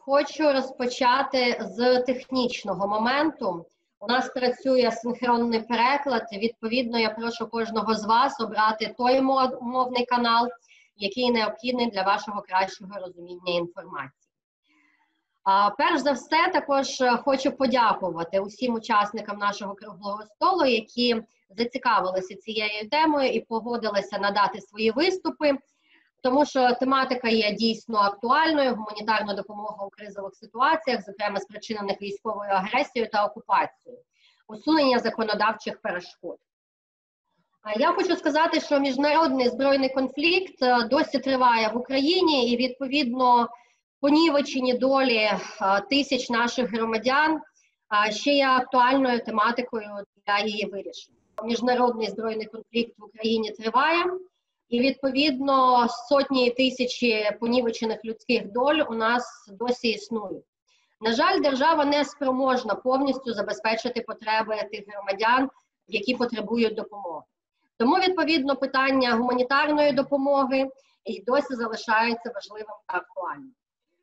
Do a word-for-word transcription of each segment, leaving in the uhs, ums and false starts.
хочу розпочати з технічного моменту. У нас працює синхронний переклад, відповідно, я прошу кожного з вас обрати той мовний канал, який необхідний для вашого кращого розуміння інформації. А, перш за все, також хочу подякувати усім учасникам нашого круглого столу, які зацікавилися цією темою і погодилися надати свої виступи, тому що тематика є дійсно актуальною, гуманітарна допомога у кризових ситуаціях, зокрема спричинених військовою агресією та окупацією, усунення законодавчих перешкод. Я хочу сказати, що міжнародний збройний конфлікт досі триває в Україні і, відповідно, понівечені долі тисяч наших громадян ще є актуальною тематикою для її вирішення. Міжнародний збройний конфлікт в Україні триває, і, відповідно, сотні тисячі понівечених людських доль у нас досі існують. На жаль, держава не спроможна повністю забезпечити потреби тих громадян, які потребують допомоги. Тому, відповідно, питання гуманітарної допомоги і досі залишається важливим та актуальним.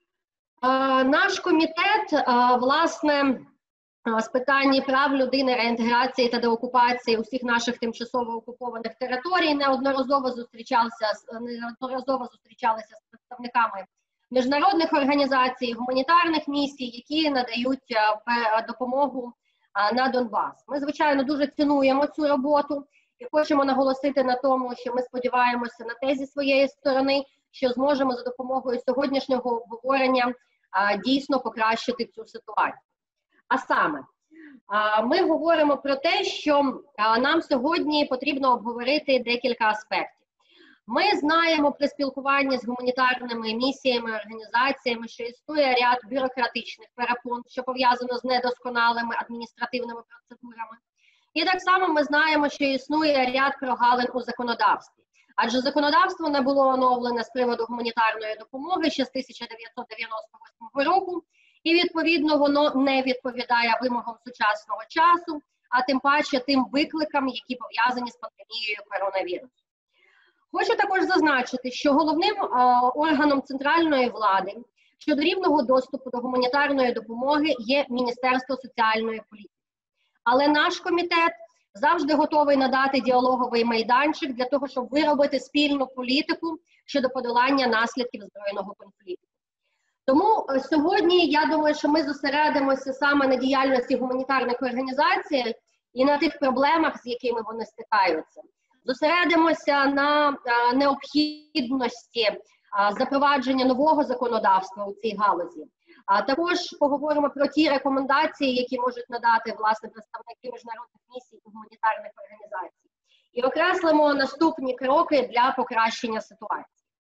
Наш комітет, власне, з питань прав людини, реінтеграції та деокупації усіх наших тимчасово окупованих територій неодноразово зустрічався, неодноразово зустрічалися з представниками міжнародних організацій, гуманітарних місій, які надають допомогу на Донбас. Ми, звичайно, дуже цінуємо цю роботу і хочемо наголосити на тому, що ми сподіваємося на те зі своєї сторони, що зможемо за допомогою сьогоднішнього обговорення дійсно покращити цю ситуацію. А саме, ми говоримо про те, що нам сьогодні потрібно обговорити декілька аспектів. Ми знаємо при спілкуванні з гуманітарними місіями, організаціями, що існує ряд бюрократичних перепон, що пов'язано з недосконалими адміністративними процедурами. І так само ми знаємо, що існує ряд прогалин у законодавстві. Адже законодавство не було оновлене з приводу гуманітарної допомоги ще з тисяча дев'ятсот дев'яносто восьмого року, і, відповідно, воно не відповідає вимогам сучасного часу, а тим паче тим викликам, які пов'язані з пандемією коронавірусу. Хочу також зазначити, що головним е, органом центральної влади щодо рівного доступу до гуманітарної допомоги є Міністерство соціальної політики. Але наш комітет завжди готовий надати діалоговий майданчик для того, щоб виробити спільну політику щодо подолання наслідків збройного конфлікту. Тому сьогодні, я думаю, що ми зосередимося саме на діяльності гуманітарних організацій і на тих проблемах, з якими вони стикаються. Зосередимося на а, необхідності а, запровадження нового законодавства у цій галузі. А також поговоримо про ті рекомендації, які можуть надати, власне, представники міжнародних місій і гуманітарних організацій. І окреслимо наступні кроки для покращення ситуації.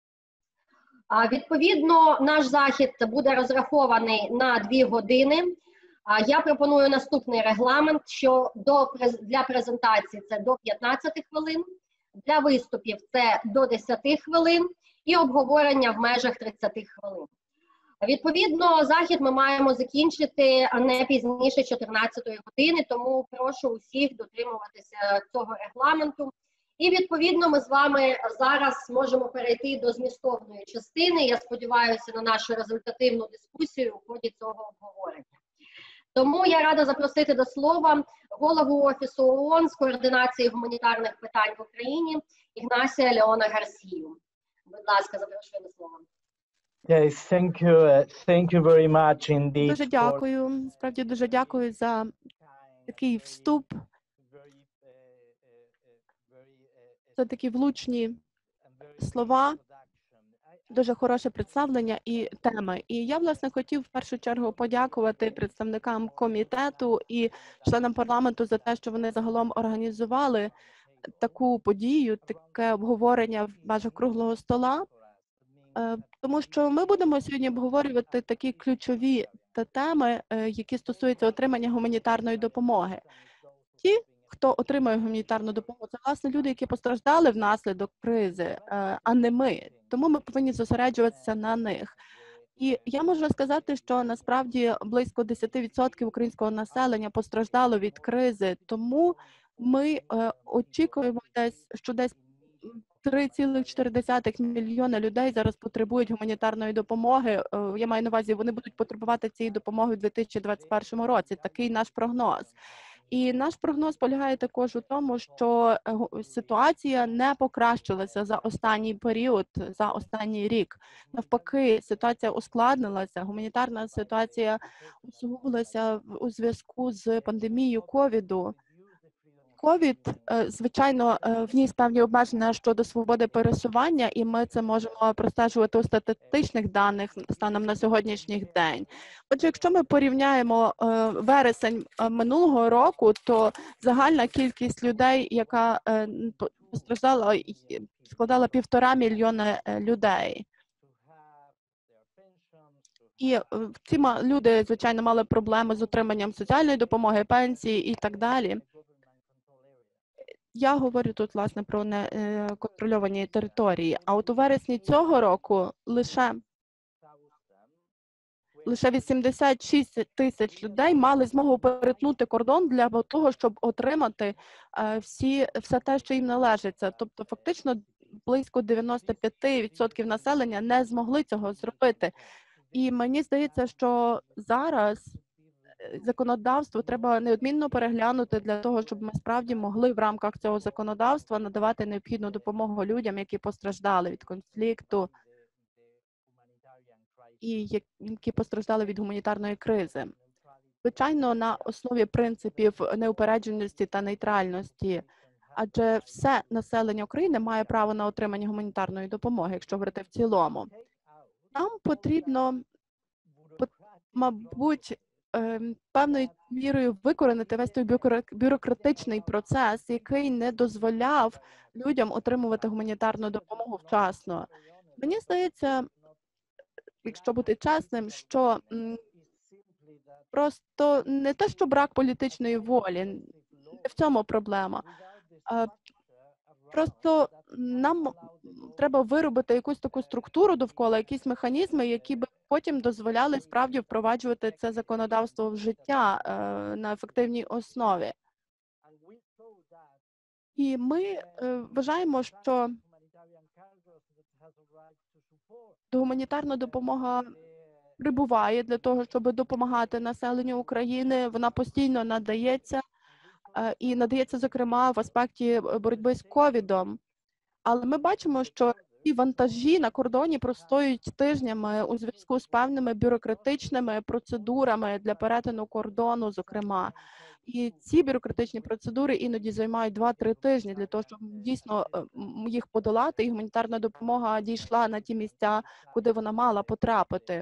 А, відповідно, наш захід буде розрахований на дві години. А, я пропоную наступний регламент, що до, для презентації це до п'ятнадцяти хвилин, для виступів це до десяти хвилин і обговорення в межах тридцяти хвилин. Відповідно, захід ми маємо закінчити не пізніше чотирнадцятої години, тому прошу усіх дотримуватися цього регламенту. І, відповідно, ми з вами зараз можемо перейти до змістовної частини. Я сподіваюся на нашу результативну дискусію у ході цього обговорення. Тому я рада запросити до слова голову Офісу ООН з координації гуманітарних питань в Україні Ігнасія Леона Гарсію. Будь ласка, запрошую до слова. Yes, thank you. Thank you very much indeed. Дуже дякую. Справді дуже дякую за такий вступ, за такі влучні слова, дуже хороше представлення і теми. І я, власне, хотів в першу чергу подякувати представникам комітету і членам парламенту за те, що вони загалом організували таку подію, таке обговорення в межах круглого стола. Тому що ми будемо сьогодні обговорювати такі ключові теми, які стосуються отримання гуманітарної допомоги. Ті, хто отримує гуманітарну допомогу, це, власне, люди, які постраждали внаслідок кризи, а не ми. Тому ми повинні зосереджуватися на них. І я можу сказати, що насправді близько десять відсотків українського населення постраждало від кризи, тому ми очікуємо десь, що десь три цілих чотири десятих мільйона людей зараз потребують гуманітарної допомоги. Е, Я маю на увазі, вони будуть потребувати цієї допомоги в дві тисячі двадцять першому році. Такий наш прогноз. І наш прогноз полягає також у тому, що е, гу- ситуація не покращилася за останній період, за останній рік. Навпаки, ситуація ускладнилася, гуманітарна ситуація усугубилася в- у зв'язку з пандемією ковіду. Ковід, е, звичайно, е, вніс певні обмеження щодо свободи пересування, і ми це можемо простежувати у статистичних даних станом на сьогоднішній день. Отже, якщо ми порівняємо е, вересень е, минулого року, то загальна кількість людей, яка е, н- по- постраждала, й- складала півтора мільйона е, людей. І е, ці ма- люди, звичайно, мали проблеми з отриманням соціальної допомоги, пенсії і так далі. Я говорю тут, власне, про неконтрольовані території. А от у вересні цього року лише, лише вісімдесят шість тисяч людей мали змогу перетнути кордон для того, щоб отримати е, всі, все те, що їм належиться. Тобто, фактично, близько дев'яносто п'ять відсотків населення не змогли цього зробити. І мені здається, що зараз е, законодавство треба неодмінно переглянути для того, щоб ми справді могли в рамках цього законодавства надавати необхідну допомогу людям, які постраждали від конфлікту і як- які постраждали від гуманітарної кризи. Звичайно, на основі принципів неупередженості та нейтральності, адже все населення України має право на отримання гуманітарної допомоги, якщо говорити в цілому. Нам потрібно, пот- мабуть, ем, певною мірою викоренити весь той бюкра- бюрократичний процес, який не дозволяв людям отримувати гуманітарну допомогу вчасно. Мені здається, якщо бути чесним, що м, просто не те, що брак політичної волі, не в цьому проблема. А просто нам треба виробити якусь таку структуру довкола, якісь механізми, які б потім дозволяли справді впроваджувати це законодавство в життя е, на ефективній основі. І ми е, вважаємо, що гуманітарна допомога прибуває для того, щоб допомагати населенню України. Вона постійно надається е, і надається, зокрема, в аспекті е, боротьби з ковідом. Але ми бачимо, що ці вантажі на кордоні простоюють тижнями у зв'язку з певними бюрократичними процедурами для перетину кордону, зокрема. І ці бюрократичні процедури іноді займають два-три тижні для того, щоб дійсно е, м, їх подолати, і гуманітарна допомога дійшла на ті місця, куди вона мала потрапити,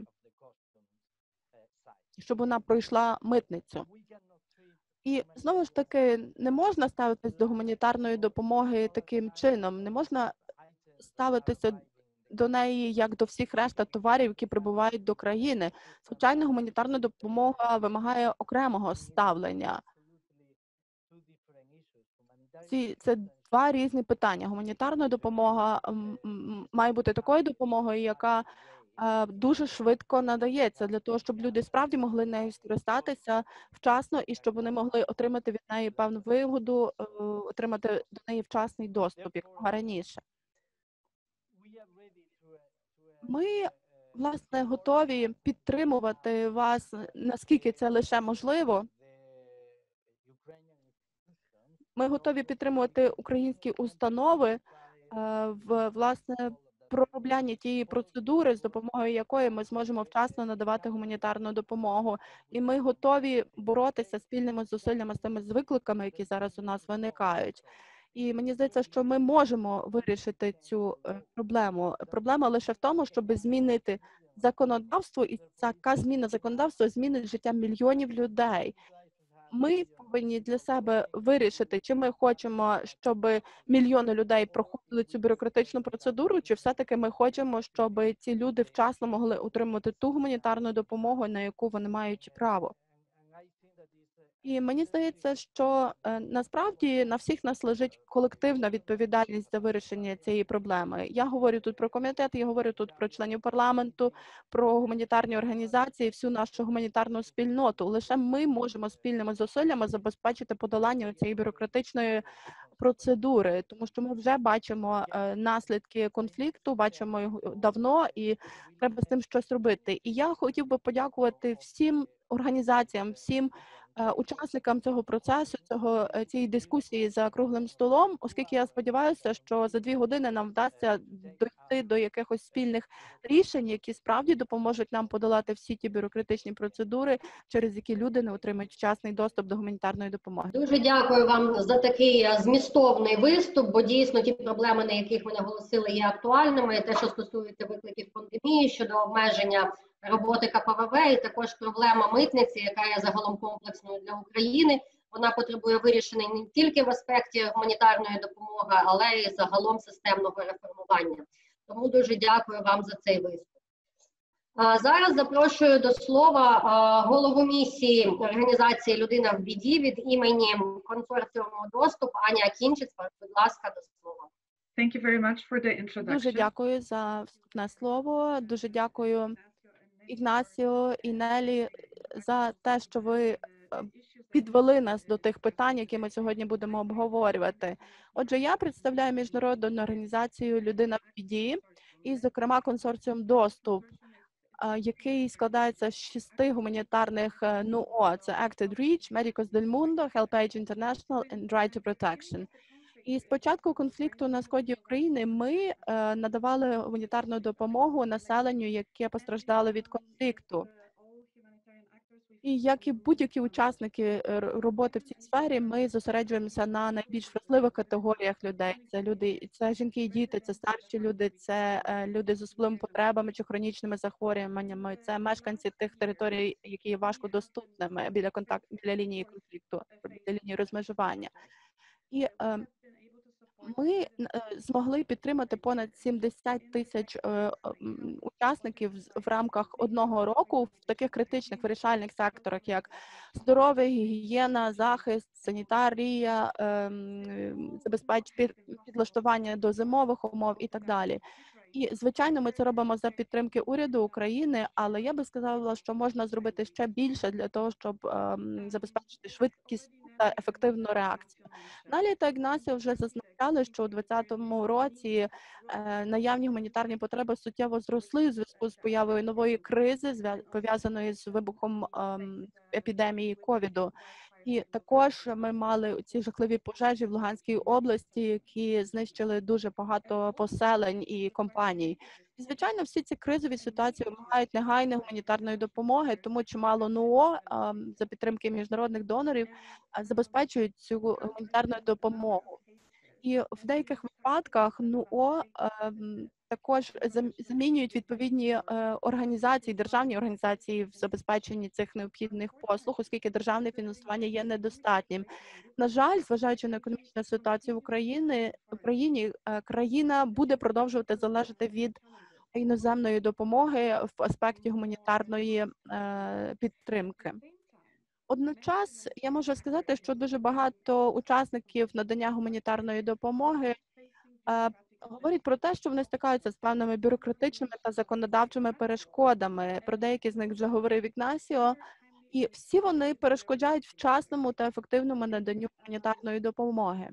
щоб вона пройшла митницю. І знову ж таки, не можна ставитись до гуманітарної допомоги таким чином. Не можна ставитися до неї як до всіх решта товарів, які прибувають до країни. Звичайно, гуманітарна допомога вимагає окремого ставлення. Ці це два різні питання. Гуманітарна допомога м, м, має бути такою допомогою, яка е, дуже швидко надається для того, щоб люди справді могли нею скористатися вчасно і щоб вони могли отримати від неї певну вигоду, е, отримати до неї вчасний доступ, якомога раніше. Ми, власне, готові підтримувати вас, наскільки це лише можливо. Ми готові підтримувати українські установи е, в, власне, пророблянні тієї процедури, з допомогою якої ми зможемо вчасно надавати гуманітарну допомогу. І ми готові боротися спільними зусиллями з тими викликами, які зараз у нас виникають. І мені здається, що ми можемо вирішити цю е, проблему. Проблема лише в тому, щоб змінити законодавство, і така зміна законодавства змінить життя мільйонів людей. Ми повинні для себе вирішити, чи ми хочемо, щоб мільйони людей проходили цю бюрократичну процедуру, чи все-таки ми хочемо, щоб ці люди вчасно могли отримати ту гуманітарну допомогу, на яку вони мають право. І мені здається, що е, насправді на всіх нас лежить колективна відповідальність за вирішення цієї проблеми. Я говорю тут про комітет, я говорю тут про членів парламенту, про гуманітарні організації, всю нашу гуманітарну спільноту. Лише ми можемо спільними зусиллями забезпечити подолання цієї бюрократичної процедури, тому що ми вже бачимо е, наслідки конфлікту, бачимо його давно, і треба з тим щось робити. І я хотів би подякувати всім організаціям, всім е, учасникам цього процесу, цього е, цієї дискусії за круглим столом, оскільки я сподіваюся, що за дві години нам вдасться дойти до якихось спільних рішень, які справді допоможуть нам подолати всі ті бюрократичні процедури, через які люди не отримають вчасний доступ до гуманітарної допомоги. Дуже дякую вам за такий е, змістовний виступ, бо дійсно ті проблеми, на яких ми наголосили, є актуальними. Те, що стосується викликів пандемії щодо обмеження роботи Ка Пе Ве Ве, і також проблема митниці, яка є загалом комплексною для України. Вона потребує вирішення не тільки в аспекті гуманітарної допомоги, але й загалом системного реформування. Тому дуже дякую вам за цей виступ. А зараз запрошую до слова а, голову місії організації «Людина в біді» від імені консорціуму «Доступ» Аня Кінчиць. Будь ласка, до слова. Thank you very much for the introduction. Дуже дякую за вступне слово. Дуже дякую Ігнасіо і Нелі за те, що ви е, підвели нас до тих питань, які ми сьогодні будемо обговорювати. Отже, я представляю міжнародну організацію «Людина в біді» і, зокрема, консорціум «Доступ», е, який складається з шести гуманітарних е, НУО. Це Acted Reach, Médicos del Mundo, HelpAge International and Right to Protection. І з початку конфлікту на сході України ми е, надавали гуманітарну допомогу населенню, яке постраждало від конфлікту. І як і будь-які учасники е, р- роботи в цій сфері, ми зосереджуємося на найбільш вразливих категоріях людей. Це люди, це жінки і діти, це старші люди, це е, люди з особливими потребами чи хронічними захворюваннями, це мешканці тих територій, які є важко доступними біля контакт, біля лінії конфлікту, біля лінії розмежування. І е, ми е, змогли підтримати понад сімдесят тисяч е, е, м, учасників з- в рамках одного року в таких критичних вирішальних секторах, як здоров'я, гігієна, захист, санітарія, ем, забезпеч під- підлаштування до зимових умов і так далі. І, звичайно, ми це робимо за підтримки уряду України, але я би сказала, що можна зробити ще більше для того, щоб ем, забезпечити швидкість та ефективну реакцію. Налі та Ігнасіо вже зазначали, що у двадцятому році е, наявні гуманітарні потреби суттєво зросли у зв'язку з появою нової кризи, зв'я- пов'язаної з вибухом ем, епідемії ковіду. І також ми мали ці жахливі пожежі в Луганській області, які знищили дуже багато поселень і компаній. І, звичайно, всі ці кризові ситуації вимагають негайної гуманітарної допомоги, тому чимало НУО ем, за підтримки міжнародних донорів е, забезпечують цю гуманітарну допомогу. І в деяких випадках НУО ем, також зам- замінюють відповідні е, організації, державні організації в забезпеченні цих необхідних послуг, оскільки державне фінансування є недостатнім. На жаль, зважаючи на економічну ситуацію в Україні, в Україні е, країна буде продовжувати залежати від іноземної допомоги в аспекті гуманітарної е, підтримки. Одночас я можу сказати, що дуже багато учасників надання гуманітарної допомоги е, говорять про те, що вони стикаються з певними бюрократичними та законодавчими перешкодами. Про деякі з них вже говорив Ігнасіо. І всі вони перешкоджають вчасному та ефективному наданню гуманітарної допомоги.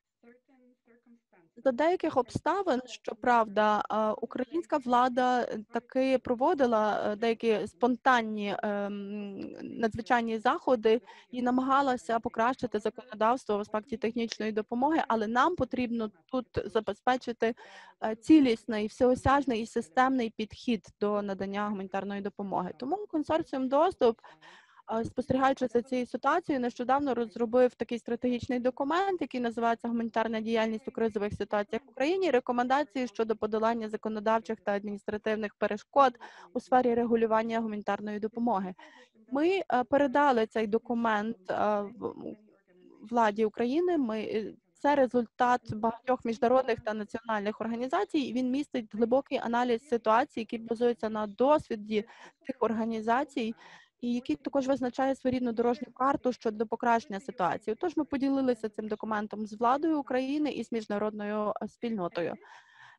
За деяких обставин, щоправда, е, українська влада е, таки проводила е, деякі спонтанні ем, надзвичайні заходи і намагалася покращити законодавство в аспекті технічної допомоги, але нам потрібно тут забезпечити е, цілісний, всеосяжний і системний підхід до надання гуманітарної допомоги. Тому консорціум «Доступ», а, спостерігаючи за цією ситуацією, нещодавно розробив такий стратегічний документ, який називається «Гуманітарна діяльність у кризових ситуаціях в Україні. Рекомендації щодо подолання законодавчих та адміністративних перешкод у сфері регулювання гуманітарної допомоги». Ми е, передали цей документ е, в- владі України. Ми е, це результат багатьох міжнародних та національних організацій. і Він містить глибокий аналіз ситуації, який базується на досвіді цих організацій, і який також визначає своєрідну дорожню карту щодо покращення ситуації. Тож ми поділилися цим документом з владою України і з міжнародною е, спільнотою.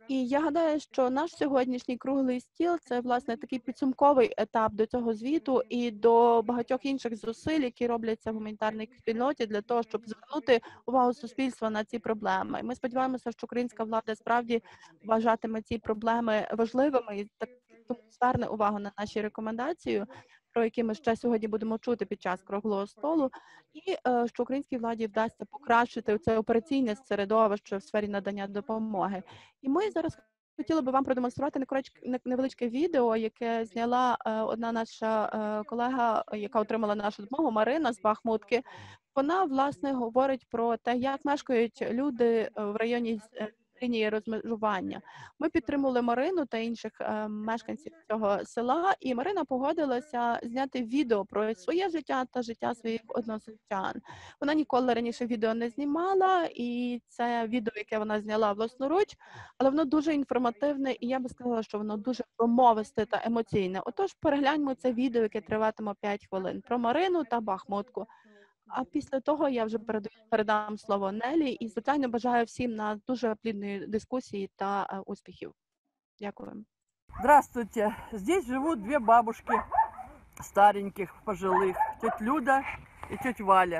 І я гадаю, що наш сьогоднішній круглий стіл – це, власне, такий підсумковий етап до цього звіту і до багатьох інших зусиль, які робляться в гуманітарній спільноті для того, щоб звернути увагу суспільства на ці проблеми. І ми сподіваємося, що українська влада справді вважатиме ці проблеми важливими і так тому зверне увагу на наші рекомендації, про які ми ще сьогодні будемо чути під час круглого столу, і е, що українській владі вдасться покращити це операційне середовище в сфері надання допомоги. І ми зараз хотіли би вам продемонструвати некоротке- невеличке відео, яке зняла е, одна наша е, колега, яка отримала нашу допомогу, Марина з Бахмутки. Вона, власне, говорить про те, як мешкають люди е, в районі е, лінії розмежування. Ми підтримали Марину та інших е, мешканців цього села, і Марина погодилася зняти відео про своє життя та життя своїх односельчан. Вона ніколи раніше відео не знімала, і це відео, яке вона зняла власноруч, але воно дуже інформативне, і я би сказала, що воно дуже промовисте та емоційне. Отож, перегляньмо це відео, яке триватиме п'ять хвилин, про Марину та Бахмутку. А після того я вже перед- передам слово Нелі і, звичайно, бажаю всім на дуже плідної дискусії та е, успіхів. Дякую. Здравствуйте. Здесь живут две бабушки стареньких, пожилых. Тетя Люда и тетя Валя.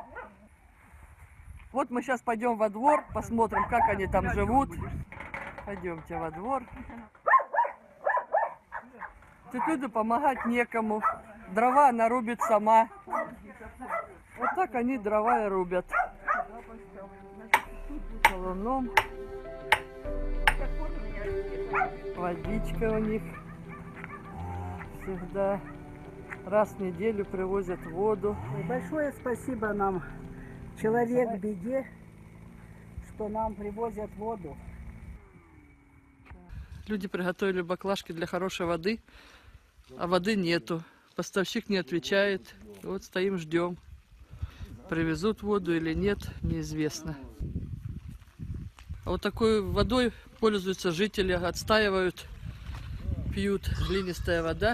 Вот мы сейчас пойдем во двор, посмотрим, как они там живут. Пойдемте во двор. Тетя Люда помогать некому. Дрова она рубит сама. Вот так они дрова и рубят. Колуном. Водичка у них всегда. Раз в неделю привозят воду. Большое спасибо нам, человек в беде, что нам привозят воду. Люди приготовили баклажки для хорошей воды, а воды нету. Поставщик не отвечает. Вот стоим, ждем. Привезут воду или нет, неизвестно. А вот такой водой пользуются жители, отстаивают, пьют. Глинистая вода.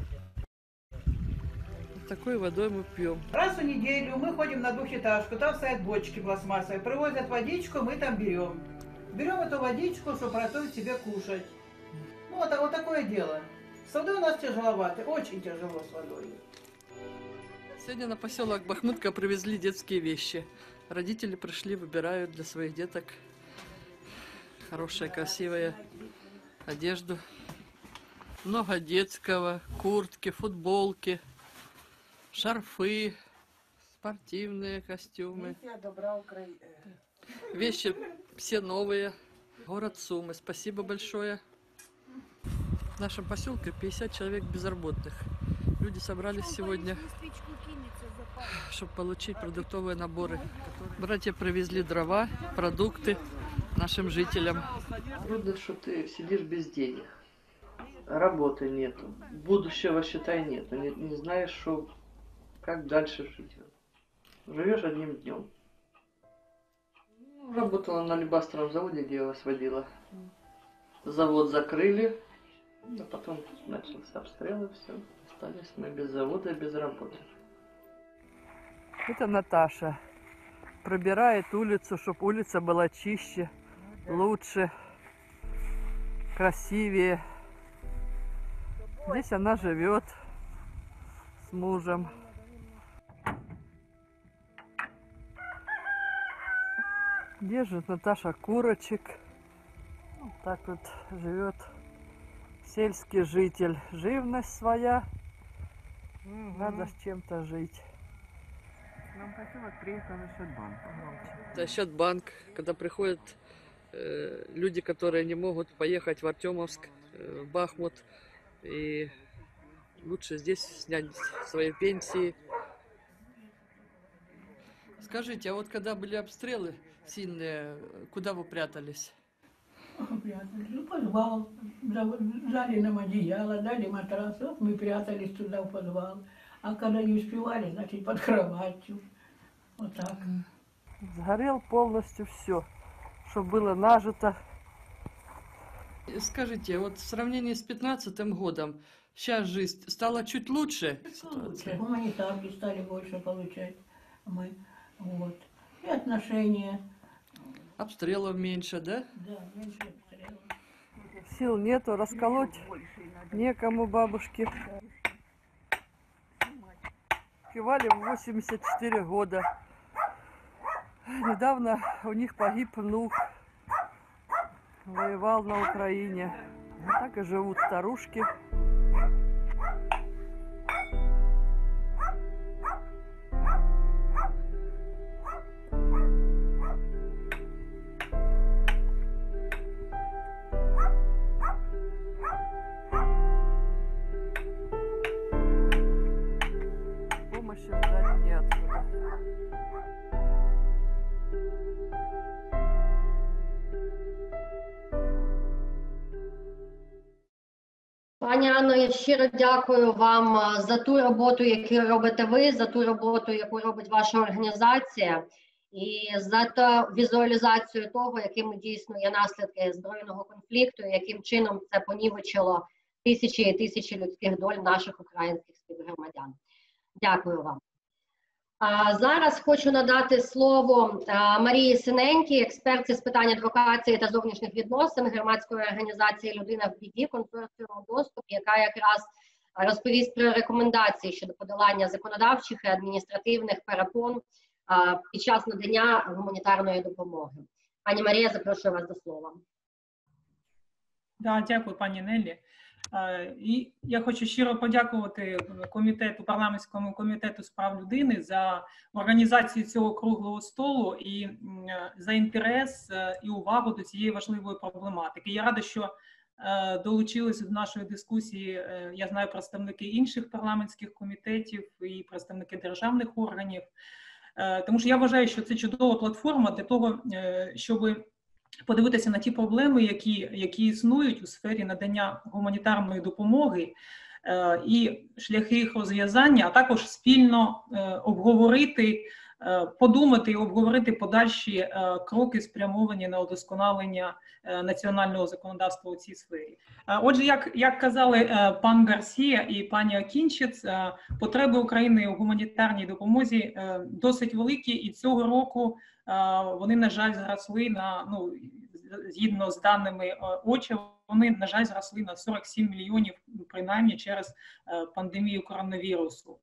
Вот такой водой мы пьем. Раз в неделю мы ходим на двухэтажку, там стоят бочки пластмассовые, привозят водичку, мы там берем. Берем эту водичку, чтобы приготовить себе кушать. Ну, вот, вот такое дело. С водой у нас тяжеловато, очень тяжело с водой. Сегодня на поселок Бахмутка привезли детские вещи. Родители пришли, выбирают для своих деток хорошая, красивая одежду. Много детского, куртки, футболки, шарфы, спортивные костюмы. Вещи все новые. Город Сумы. Спасибо большое. В нашем поселке пятьдесят человек безработных. Люди собрались сегодня, чтобы получить продуктовые наборы. Братья привезли дрова, продукты нашим жителям. Трудно, что ты сидишь без денег. Работы нету. Будущего, считай, нету. Не, не знаешь, что, как дальше жить. Живешь одним днем. Работала на алебастровом заводе, где я вас водила. Завод закрыли, а потом начался обстрел и все. Остались мы без завода и без работы. Это Наташа. Пробирает улицу, чтобы улица была чище, лучше, красивее. Здесь она живет с мужем. Держит Наташа курочек. Вот так вот живет сельский житель. Живность своя. Надо с чем-то жить. Нам поселок приехал на счет банка. За счет банк, когда приходят э, люди, которые не могут поехать в Артемовск, э, в Бахмут, и лучше здесь снять свои пенсии. Скажите, а вот когда были обстрелы сильные, куда вы прятались? Прятались. В подвал. Дали нам одеяло, дали матрас. Вот мы прятались туда, в подвал. А когда не успевали, значит, под кроватью. Вот так. Сгорел полностью все, что было нажито. Скажите, вот в сравнении с пятнадцатым годом, сейчас жизнь стала чуть лучше? Лучше. Гуманитарки стали больше получать. Мы. Вот. И отношения. Обстрелов меньше, да? Да, меньше обстрелов. сил нету, расколоть некому бабушке. Кивали в восемьдесят четыре года. Недавно у них погиб внук, воевал на Украине. Вот так и живут старушки. Помощи ждать неоткуда. Пані Анно, я щиро дякую вам а, за ту роботу, яку робите ви, за ту роботу, яку робить ваша організація, і за ту візуалізацію того, якими дійсно є наслідки збройного конфлікту, і яким чином це понівечило тисячі і тисячі людських доль наших українських співгромадян. Дякую вам. А зараз хочу надати слово а, Марії Синенькій, експертці з питань адвокації та зовнішніх відносин громадської організації «Людина в біді» консорціуму «Доступ», яка якраз розповість про рекомендації щодо подолання законодавчих і адміністративних перепон а, під час надання гуманітарної допомоги. Пані Марія, запрошую вас до слова. Да, дякую, пані Неллі. І я хочу щиро подякувати комітету, парламентському комітету з прав людини за організацію цього круглого столу і за інтерес і увагу до цієї важливої проблематики. Я рада, що долучилися до нашої дискусії, я знаю, представники інших парламентських комітетів і представники державних органів, тому що я вважаю, що це чудова платформа для того, щоб подивитися на ті проблеми, які, які існують у сфері надання гуманітарної допомоги е, і шляхи їх розв'язання, а також спільно е, обговорити, е, подумати і обговорити подальші е, кроки, спрямовані на удосконалення е, національного законодавства у цій сфері. Е, отже, як, як казали е, пан Гарсія і пані Акінчець, е, потреби України у гуманітарній допомозі е, досить великі, і цього року вони, на жаль, зросли на, ну, згідно з даними ОЧА, вони, на жаль, зросли на сорок сім мільйонів, принаймні, через пандемію коронавірусу.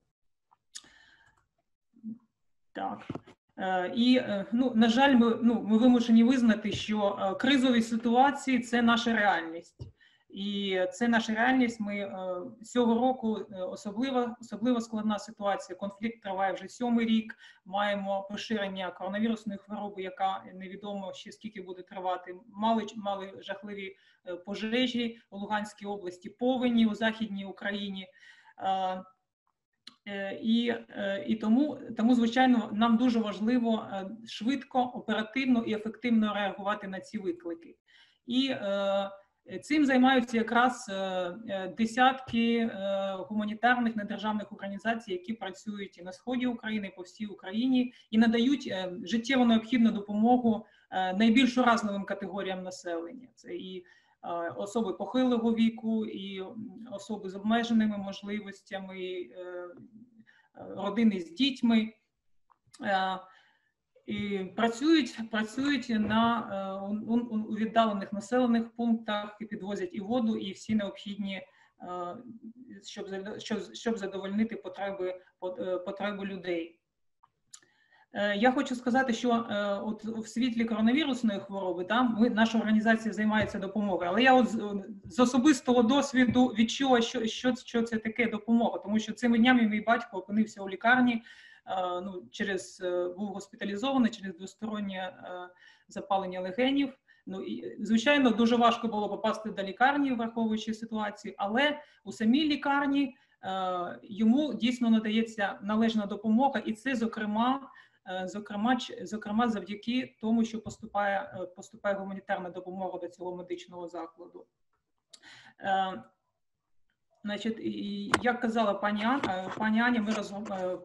Так. І, ну, на жаль, ми, ну, ми вимушені визнати, що кризові ситуації – це наша реальність. І це наша реальність. Ми цього року особливо, особливо складна ситуація. Конфлікт триває вже сьомий рік. Маємо поширення коронавірусної хвороби, яка невідомо ще скільки буде тривати. Мали, мали жахливі пожежі у Луганській області, повені у Західній Україні. І, і тому, тому, звичайно, нам дуже важливо швидко, оперативно і ефективно реагувати на ці виклики. І цим займаються якраз десятки гуманітарних недержавних організацій, які працюють і на сході України, по всій Україні, і надають життєво необхідну допомогу найбільш уразливим категоріям населення. Це і особи похилого віку, і особи з обмеженими можливостями, і родини з дітьми. І працюють, працюють на у, у віддалених населених пунктах, і підвозять і воду, і всі необхідні, щоб, щоб, щоб задовольнити потреби, потреби людей. Я хочу сказати, що от в світлі коронавірусної хвороби там ми, наша організація займається допомогою. Але я от з, з особистого досвіду відчула, що, що, що це таке допомога, тому що цими днями мій батько опинився у лікарні. Ну, через, був госпіталізований через двостороннє запалення легенів. Ну, і, звичайно, дуже важко було попасти до лікарні, враховуючи ситуацію, але у самій лікарні йому дійсно надається належна допомога, і це, зокрема, зокрема, зокрема завдяки тому, що поступає, поступає гуманітарна допомога до цього медичного закладу. Значить, як казала пані Аня, пані Аня, ми розробили,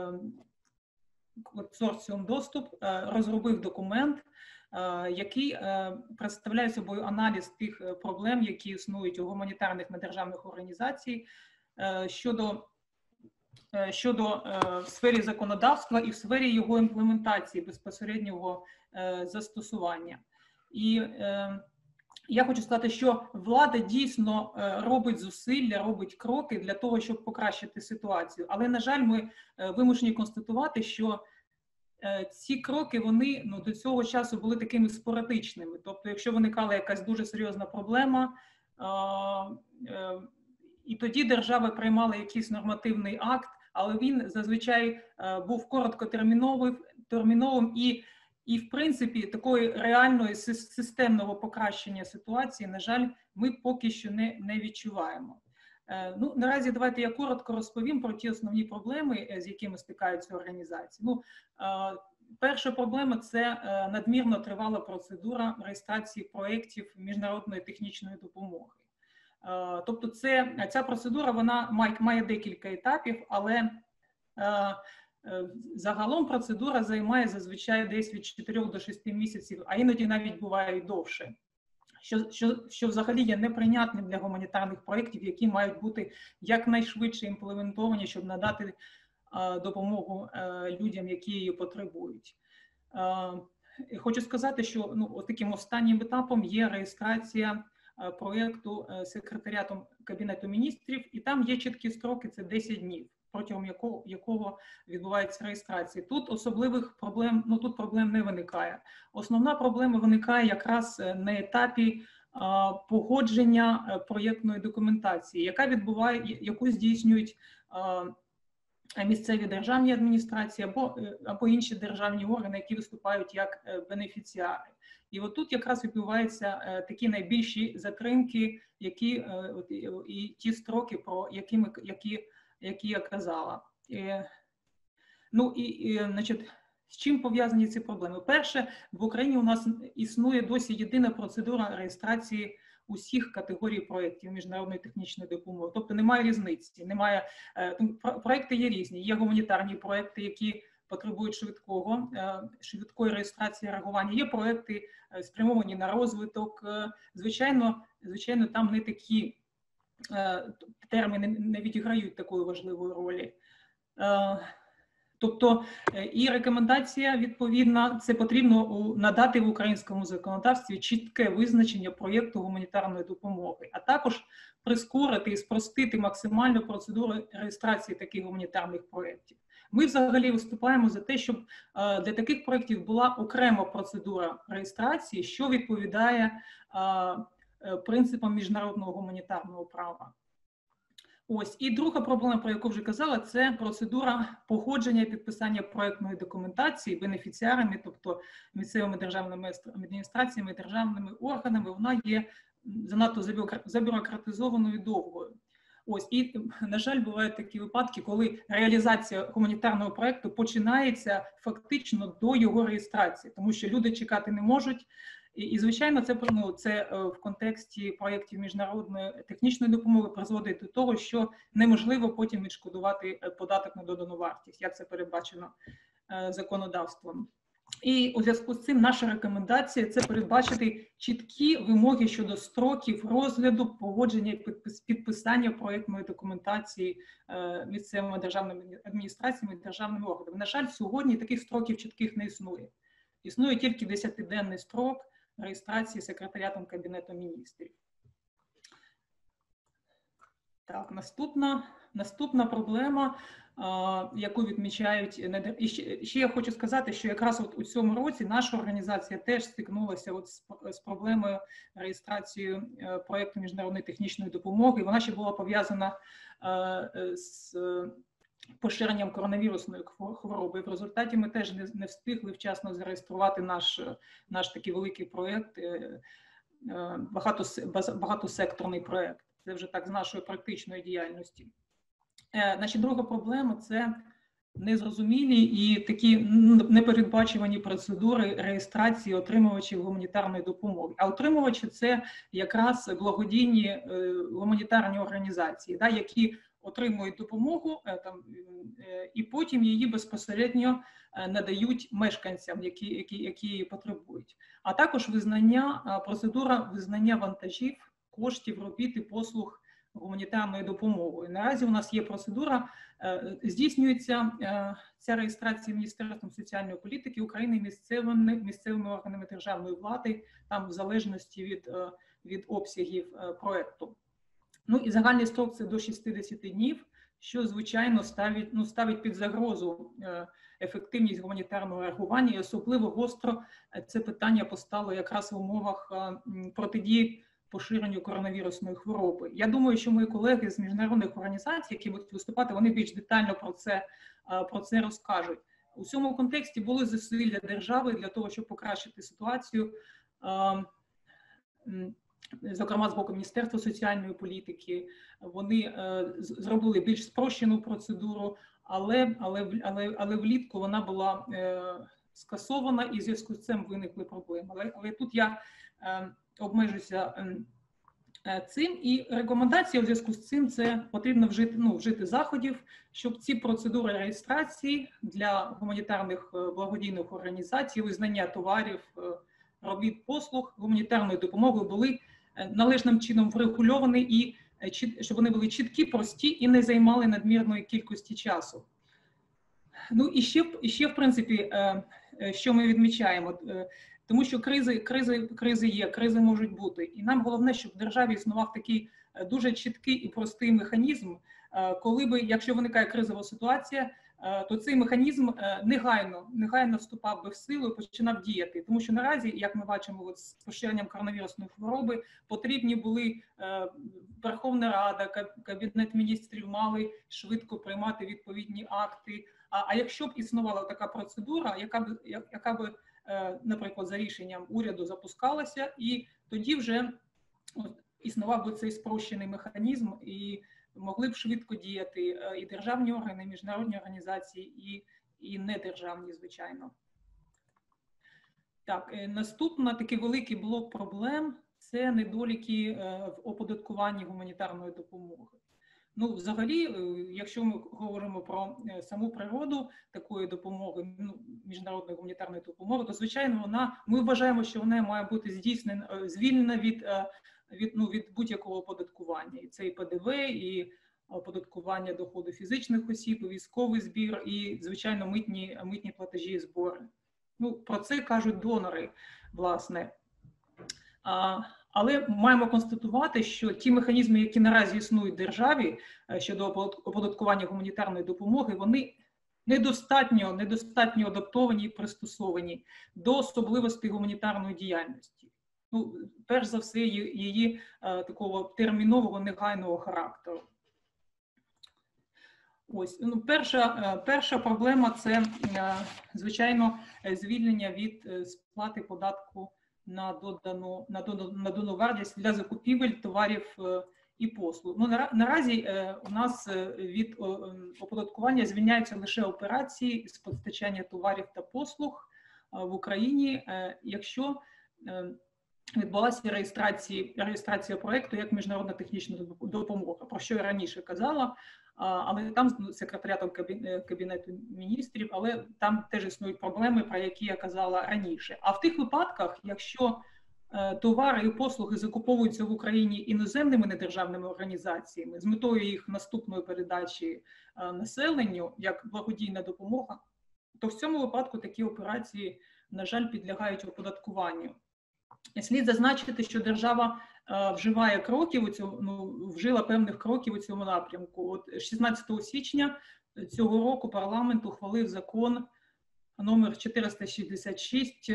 консорціум «Доступ» розробив документ, який представляє собою аналіз тих проблем, які існують у гуманітарних недержавних організацій щодо, щодо в сфері законодавства і в сфері його імплементації, безпосереднього застосування. І я хочу сказати, що влада дійсно робить зусилля, робить кроки для того, щоб покращити ситуацію. Але, на жаль, ми вимушені констатувати, що ці кроки, вони ну, до цього часу були такими спорадичними. Тобто, якщо виникала якась дуже серйозна проблема, і тоді держава приймала якийсь нормативний акт, але він зазвичай був короткотерміновим терміновим і, і, в принципі, такої реальної системного покращення ситуації, на жаль, ми поки що не, не відчуваємо. Ну, наразі давайте я коротко розповім про ті основні проблеми, з якими стикаються організації. Ну, перша проблема – це надмірно тривала процедура реєстрації проєктів міжнародної технічної допомоги. Тобто це, ця процедура вона має, має декілька етапів, але загалом процедура займає зазвичай десь від чотирьох до шести місяців, а іноді навіть буває і довше. Що, що, що взагалі є неприйнятним для гуманітарних проєктів, які мають бути якнайшвидше імплементовані, щоб надати а, допомогу а, людям, які її потребують. А, хочу сказати, що ну, таким останнім етапом є реєстрація а, проєкту а, секретаріатом Кабінету міністрів, і там є чіткі строки, це десять днів, протягом якого, якого відбувається реєстрація. Тут особливих проблем, ну тут проблем не виникає. Основна проблема виникає якраз на етапі а, погодження проєктної документації, яка відбуває, яку здійснюють а, місцеві державні адміністрації або, або інші державні органи, які виступають як бенефіціари. І от тут якраз відбуваються е, такі найбільші затримки, які, е, от, і, і ті строки, про які, ми, які, які я казала. Е, ну і, і значить, з чим пов'язані ці проблеми? Перше, в Україні у нас існує досі єдина процедура реєстрації усіх категорій проєктів міжнародної технічної допомоги. Тобто немає різниці, немає, е, проєкти є різні, є гуманітарні проєкти, які потребують швидкого, швидкої реєстрації реагування. Є проекти, спрямовані на розвиток. Звичайно, звичайно, там не такі терміни не відіграють такої важливої ролі. Тобто і рекомендація відповідна, це потрібно надати в українському законодавстві чітке визначення проєкту гуманітарної допомоги, а також прискорити і спростити максимально процедуру реєстрації таких гуманітарних проєктів. Ми взагалі виступаємо за те, щоб для таких проєктів була окрема процедура реєстрації, що відповідає принципам міжнародного гуманітарного права. Ось. І друга проблема, про яку вже казала, це процедура погодження і підписання проєктної документації бенефіціарами, тобто місцевими державними адміністраціями, державними органами. Вона є занадто забюрократизованою і довгою. Ось, і, на жаль, бувають такі випадки, коли реалізація гуманітарного проєкту починається фактично до його реєстрації, тому що люди чекати не можуть. І, і звичайно, це, ну, це в контексті проєктів міжнародної технічної допомоги призводить до того, що неможливо потім відшкодувати податок на додану вартість, як це передбачено е, законодавством. І у зв'язку з цим наша рекомендація – це передбачити чіткі вимоги щодо строків розгляду, погодження і підписання проєктної документації місцевими державними адміністраціями і державними органами. На жаль, сьогодні таких строків чітких не існує. Існує тільки десятиденний строк реєстрації секретаріатом Кабінету міністрів. Так, наступна, наступна проблема, яку відмічають, і ще, ще я хочу сказати, що якраз от у цьому році наша організація теж стикнулася от з, з проблемою реєстрації проєкту міжнародної технічної допомоги. Вона ще була пов'язана з поширенням коронавірусної хвороби. В результаті ми теж не, не встигли вчасно зареєструвати наш, наш такий великий проєкт, багато, багатосекторний проєкт. Це вже так з нашої практичної діяльності. Значить, друга проблема – це незрозумілі і такі непередбачувані процедури реєстрації отримувачів гуманітарної допомоги. А отримувачі – це якраз благодійні гуманітарні організації, да, які отримують допомогу там, і потім її безпосередньо надають мешканцям, які, які, які її потребують. А також визнання, процедура визнання вантажів, коштів, робіт і послуг гуманітарною допомогою. Наразі у нас є процедура, здійснюється ця реєстрація Міністерством соціальної політики України місцевими, місцевими органами державної влади, там в залежності від від обсягів проекту. Ну і загальний строк це до шістдесят днів, що, звичайно, ставить, ну, ставить під загрозу ефективність гуманітарного реагування, і особливо гостро це питання постало якраз в умовах протидії поширенню коронавірусної хвороби. Я думаю, що мої колеги з міжнародних організацій, які будуть виступати, вони більш детально про це, про це розкажуть. У цьому контексті були зусилля держави для того, щоб покращити ситуацію, зокрема з боку Міністерства соціальної політики. Вони зробили більш спрощену процедуру, але, але, але, але влітку вона була скасована, і в зв'язку з цим виникли проблеми. Але, але тут я обмежуся цим, і рекомендація у зв'язку з цим це потрібно вжити, ну, вжити заходів, щоб ці процедури реєстрації для гуманітарних благодійних організацій, визнання товарів, робіт, послуг гуманітарною допомогою були належним чином врегульовані і щоб вони були чіткі, прості і не займали надмірної кількості часу. Ну і ще, і ще в принципі, що ми відмічаємо, тому що кризи, кризи, кризи є, кризи можуть бути. І нам головне, щоб в державі існував такий дуже чіткий і простий механізм, коли би, якщо виникає кризова ситуація, то цей механізм негайно, негайно вступав би в силу і починав діяти. Тому що наразі, як ми бачимо, от з поширенням коронавірусної хвороби, потрібні були Верховна Рада, Кабінет міністрів мали швидко приймати відповідні акти. А, а якщо б існувала така процедура, яка б, яка б, наприклад, за рішенням уряду запускалася, і тоді вже от, існував би цей спрощений механізм, і могли б швидко діяти і державні органи, і міжнародні організації, і, і недержавні, звичайно. Так, наступний такий великий блок проблем – це недоліки в оподаткуванні гуманітарної допомоги. Ну, взагалі, якщо ми говоримо про саму природу такої допомоги, ну, міжнародної гуманітарної допомоги, то, звичайно, вона, ми вважаємо, що вона має бути здійснена, звільнена від, від, ну, від будь-якого оподаткування. І це і Пе Де Ве, і оподаткування доходу фізичних осіб, і військовий збір, і, звичайно, митні, митні платежі і збори. Ну, про це кажуть донори, власне. А, але маємо констатувати, що ті механізми, які наразі існують в державі щодо оподаткування гуманітарної допомоги, вони недостатньо, недостатньо адаптовані і пристосовані до особливостей гуманітарної діяльності. Ну, перш за все, її, її такого термінового, негайного характеру. Ось, ну, перша, перша проблема – це, звичайно, звільнення від сплати податку на додану, на додану, на додану вартість для закупівель товарів і послуг. Ну, наразі у нас від оподаткування звільняються лише операції з постачання товарів та послуг в Україні, якщо відбулася реєстрація, реєстрація проєкту як міжнародна технічна допомога, про що я раніше казала, але там з секретаріатом Кабінету міністрів, але там теж існують проблеми, про які я казала раніше. А в тих випадках, якщо товари і послуги закуповуються в Україні іноземними недержавними організаціями з метою їх наступної передачі населенню, як благодійна допомога, то в цьому випадку такі операції, на жаль, підлягають оподаткуванню. Слід зазначити, що держава вживає кроків у цьому, ну, вжила певних кроків у цьому напрямку. От шістнадцятого січня цього року парламент ухвалив закон номер чотириста шістдесят шість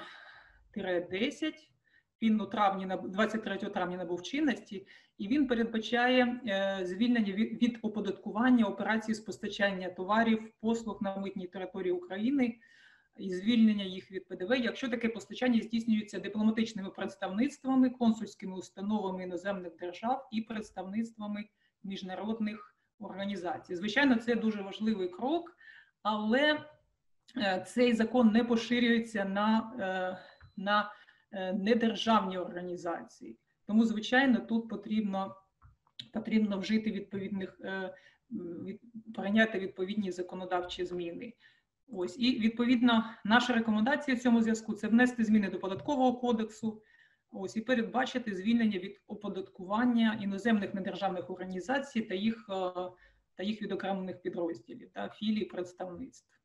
десять. Він у травні, двадцять третього травня набув чинності, і він передбачає звільнення від, від оподаткування операцій з постачання товарів, послуг на митній території України і звільнення їх від Пе Де Ве, якщо таке постачання здійснюється дипломатичними представництвами, консульськими установами іноземних держав і представництвами міжнародних організацій. Звичайно, це дуже важливий крок, але цей закон не поширюється на, на недержавні організації. Тому, звичайно, тут потрібно, потрібно вжити відповідних, від, прийняти відповідні законодавчі зміни. Ось, і, відповідно, наша рекомендація в цьому зв'язку – це внести зміни до Податкового кодексу, ось, і передбачити звільнення від оподаткування іноземних недержавних організацій та їх, та їх відокремлених підрозділів, та філій представництв.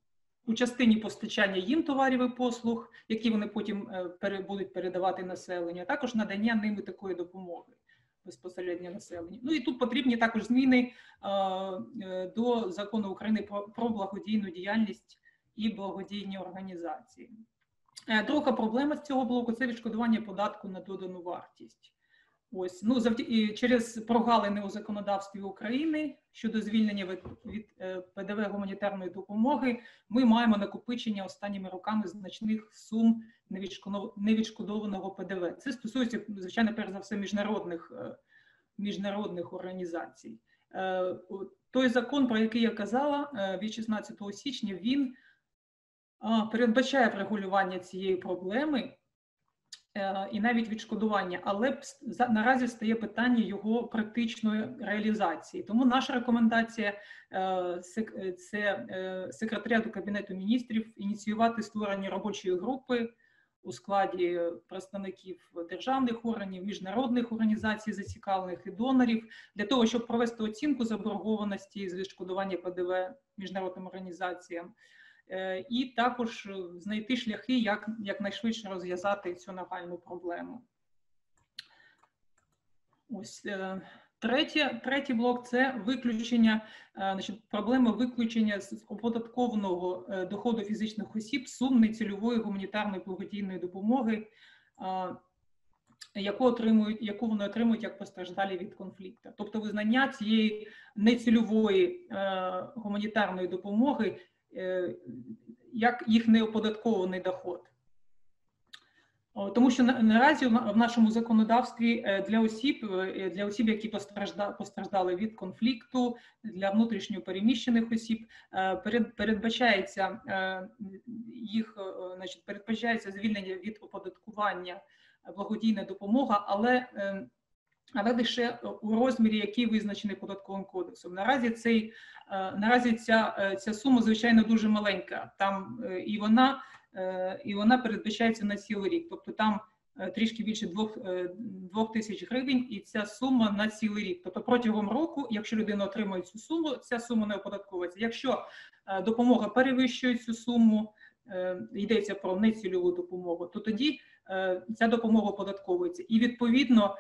у частині постачання їм товарів і послуг, які вони потім будуть передавати населенню, а також надання ними такої допомоги безпосередньо населенню. Ну і тут потрібні також зміни до Закону України про благодійну діяльність і благодійні організації. Друга проблема з цього блоку – це відшкодування податку на додану вартість. Ось, ну, завдяки, через прогалини у законодавстві України щодо звільнення від, від Пе Де Ве гуманітарної допомоги ми маємо накопичення останніми роками значних сум невідшкодованого Пе Де Ве. Це стосується, звичайно, перш за все, міжнародних, міжнародних організацій. Той закон, про який я казала, від шістнадцятого січня, він передбачає врегулювання цієї проблеми і навіть відшкодування, але наразі стає питання його практичної реалізації. Тому наша рекомендація – це секретаріату Кабінету міністрів ініціювати створення робочої групи у складі представників державних органів, міжнародних організацій, зацікавлених і донорів, для того, щоб провести оцінку заборгованості з відшкодування Пе Де Ве міжнародним організаціям, і також знайти шляхи, як якнайшвидше розв'язати цю нагальну проблему. Ось третє, третій блок – це виключення, значить, проблема виключення з оподаткованого доходу фізичних осіб сум нецільової гуманітарної благодійної допомоги, яку отримують, яку вони отримують як постраждалі від конфлікту. Тобто визнання цієї нецільової гуманітарної допомоги як їх неоподаткований доход. Тому що наразі в нашому законодавстві для осіб, для осіб, які постраждали від конфлікту, для внутрішньо переміщених осіб, передбачається їх, значить, передбачається звільнення від оподаткування благодійна допомога, але але лише у розмірі, який визначений Податковим кодексом. Наразі, цей, наразі ця, ця сума, звичайно, дуже маленька, там, і, вона, і вона передбачається на цілий рік, тобто там трішки більше двох тисяч гривень, і ця сума на цілий рік. Тобто протягом року, якщо людина отримує цю суму, ця сума не оподатковується. Якщо допомога перевищує цю суму, йдеться про нецільову допомогу, то тоді ця допомога оподатковується. І, відповідно,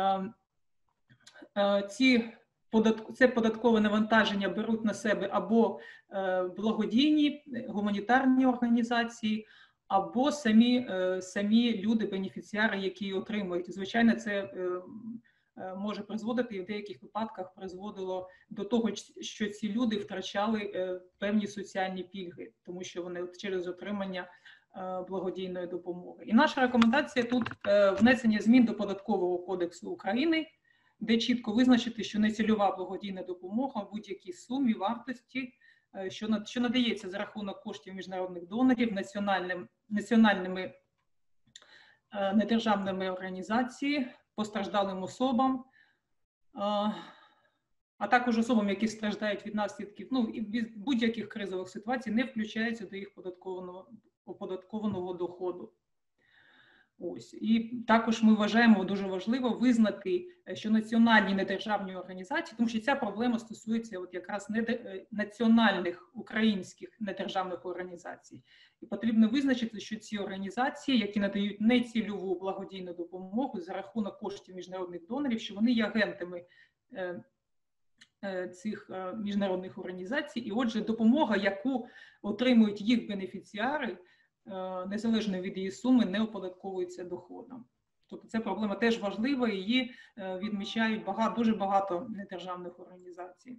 ці це податкове навантаження беруть на себе або благодійні гуманітарні організації, або самі, самі люди-бенефіціари, які отримують. Звичайно, це може призводити, і в деяких випадках призводило до того, що ці люди втрачали певні соціальні пільги, тому що вони через отримання благодійної допомоги. І наша рекомендація тут внесення змін до Податкового кодексу України, де чітко визначити, що нецільова благодійна допомога в будь-якій сумі вартості, що, що надається за рахунок коштів міжнародних донорів, національним, національними недержавними організаціями, постраждалим особам, а також особам, які страждають від наслідків, ну, від будь-яких кризових ситуацій, не включається до їх податкованого, оподаткованого доходу. Ось. І також ми вважаємо дуже важливо визнати, що національні недержавні організації, тому що ця проблема стосується от якраз національних українських недержавних організацій. І потрібно визначити, що ці організації, які надають нецільову благодійну допомогу за рахунок коштів міжнародних донорів, що вони є агентами цих міжнародних організацій. І отже, допомога, яку отримують їх бенефіціари, незалежно від її суми, не оподатковується доходом. Тобто ця проблема теж важлива, і її відмічають багато, дуже багато недержавних організацій.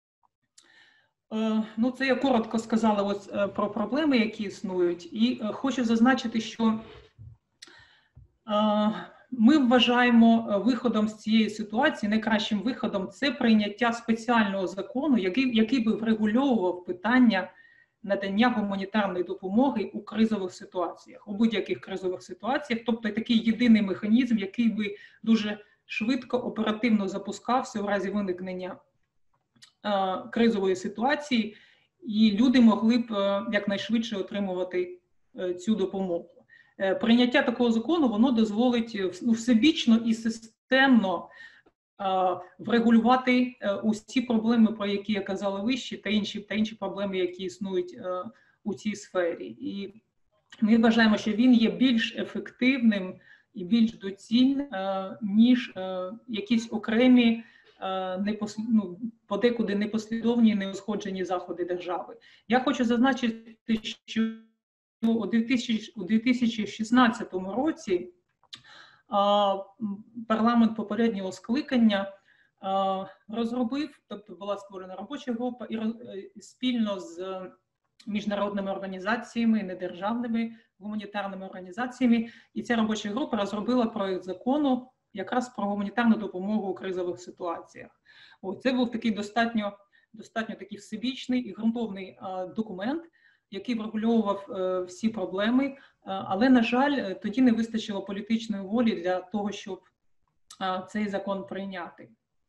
Ну, це я коротко сказала ось про проблеми, які існують, і хочу зазначити, що ми вважаємо виходом з цієї ситуації, найкращим виходом – це прийняття спеціального закону, який, який би врегульовував питання надання гуманітарної допомоги у кризових ситуаціях, у будь-яких кризових ситуаціях, тобто такий єдиний механізм, який би дуже швидко, оперативно запускався в разі виникнення е, кризової ситуації, і люди могли б е, якнайшвидше отримувати е, цю допомогу. Е, прийняття такого закону, воно дозволить ну, всебічно і системно врегулювати усі проблеми, про які я казала вище, та інші, та інші проблеми, які існують у цій сфері. І ми вважаємо, що він є більш ефективним і більш доцільним, ніж якісь окремі, ну, подекуди непослідовні, неузгоджені заходи держави. Я хочу зазначити, що у дві тисячі шістнадцятому році парламент попереднього скликання розробив, тобто була створена робоча група і спільно з міжнародними організаціями, недержавними гуманітарними організаціями, і ця робоча група розробила проект закону якраз про гуманітарну допомогу у кризових ситуаціях. О, це був такий достатньо, достатньо такий всебічний і ґрунтовний а, документ, який врегульовував а, всі проблеми, а, але, на жаль, тоді не вистачило політичної волі для того, щоб а, цей закон прийняти.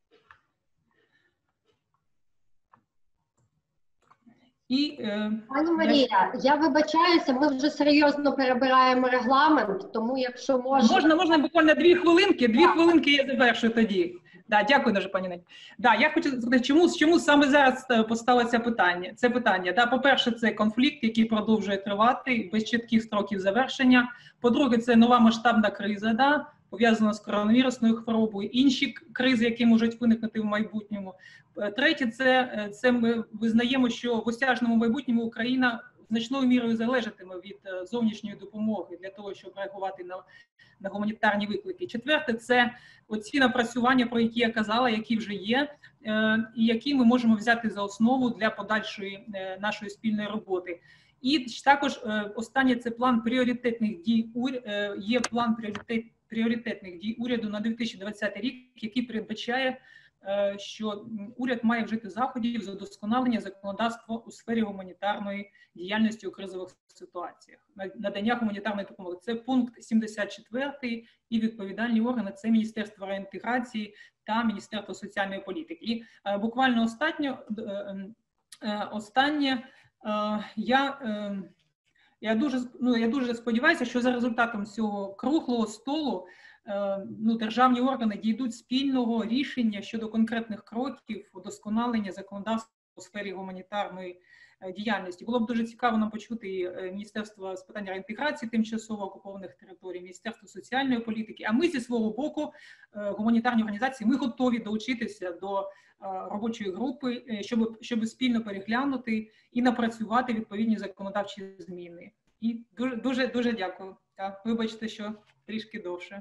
І, е, Пані Марія, я вибачаюся, ми вже серйозно перебираємо регламент, тому якщо можна... Можна, можна буквально дві хвилинки, дві хвилинки я завершую тоді. Да, дякую дуже, пані Надя. Да, я хочу сказати, чому, чому саме зараз постало це питання? Це питання. Да, по-перше, це конфлікт, який продовжує тривати, без чітких строків завершення. По-друге, це нова масштабна криза, да, пов'язана з коронавірусною хворобою, інші кризи, які можуть виникнути в майбутньому. Третє, це, це ми визнаємо, що в осяжному майбутньому Україна значною мірою залежатиме від зовнішньої допомоги для того, щоб реагувати на, на гуманітарні виклики. Четверте, це оці напрацювання, про які я казала, які вже є, е, і які ми можемо взяти за основу для подальшої е, нашої спільної роботи. І також е, останнє – це план пріоритетних дій, е, є план пріоритет, пріоритетних дій уряду на дві тисячі двадцятий рік, який передбачає, що уряд має вжити заходів з удосконалення законодавства у сфері гуманітарної діяльності у кризових ситуаціях, надання гуманітарної допомоги. Це пункт сімдесят четвертий, і відповідальні органи – це Міністерство реінтеграції та Міністерство соціальної політики. І буквально останнє, останнє я, я, дуже, ну, я дуже сподіваюся, що за результатом цього круглого столу ну, державні органи дійдуть спільного рішення щодо конкретних кроків удосконалення законодавства у сфері гуманітарної діяльності. Було б дуже цікаво нам почути Міністерство з питань реінтеграції тимчасово окупованих територій, Міністерство соціальної політики, а ми зі свого боку, гуманітарні організації, ми готові долучитися до робочої групи, щоб, щоб спільно переглянути і напрацювати відповідні законодавчі зміни. І дуже, дуже, дуже дякую. Так, вибачте, що трішки довше.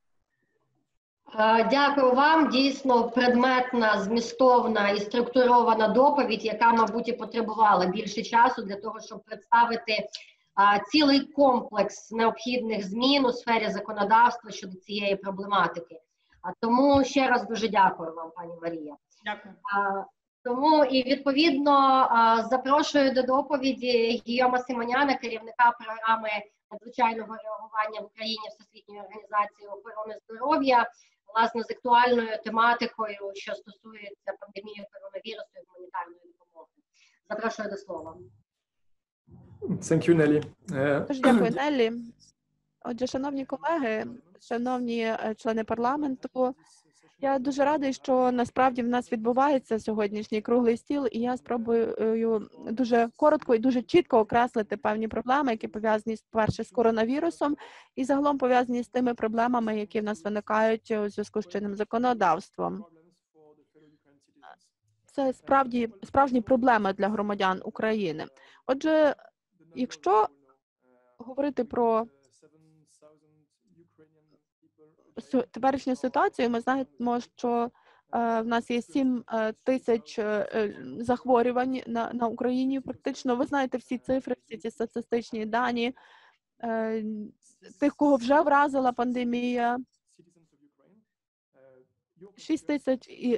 Дякую вам. Дійсно предметна, змістовна і структурована доповідь, яка, мабуть, і потребувала більше часу для того, щоб представити а, цілий комплекс необхідних змін у сфері законодавства щодо цієї проблематики. А тому ще раз дуже дякую вам, пані Марія. Дякую. А, тому і відповідно а, запрошую до доповіді Гійома Симоняна, керівника програми надзвичайного реагування в Україні Всесвітньої організації охорони здоров'я, власне, з актуальною тематикою, що стосується пандемії коронавірусу і гуманітарної допомоги. Запрошую до слова. Thank you, Nelly. Uh, Дуже дякую, Неллі. Отже, шановні колеги, шановні члени парламенту, я дуже радий, що насправді в нас відбувається сьогоднішній круглий стіл, і я спробую дуже коротко і дуже чітко окреслити певні проблеми, які пов'язані, перше, з коронавірусом, і загалом пов'язані з тими проблемами, які в нас виникають у зв'язку з чинним законодавством. Це справді справжні проблеми для громадян України. Отже, якщо говорити про теперішню ситуацію, ми знаємо, що е, в нас є сім е, тисяч е, захворювань на, на Україні практично. Ви знаєте всі цифри, всі ці статистичні дані, е, тих, кого вже вразила пандемія. шість тисяч і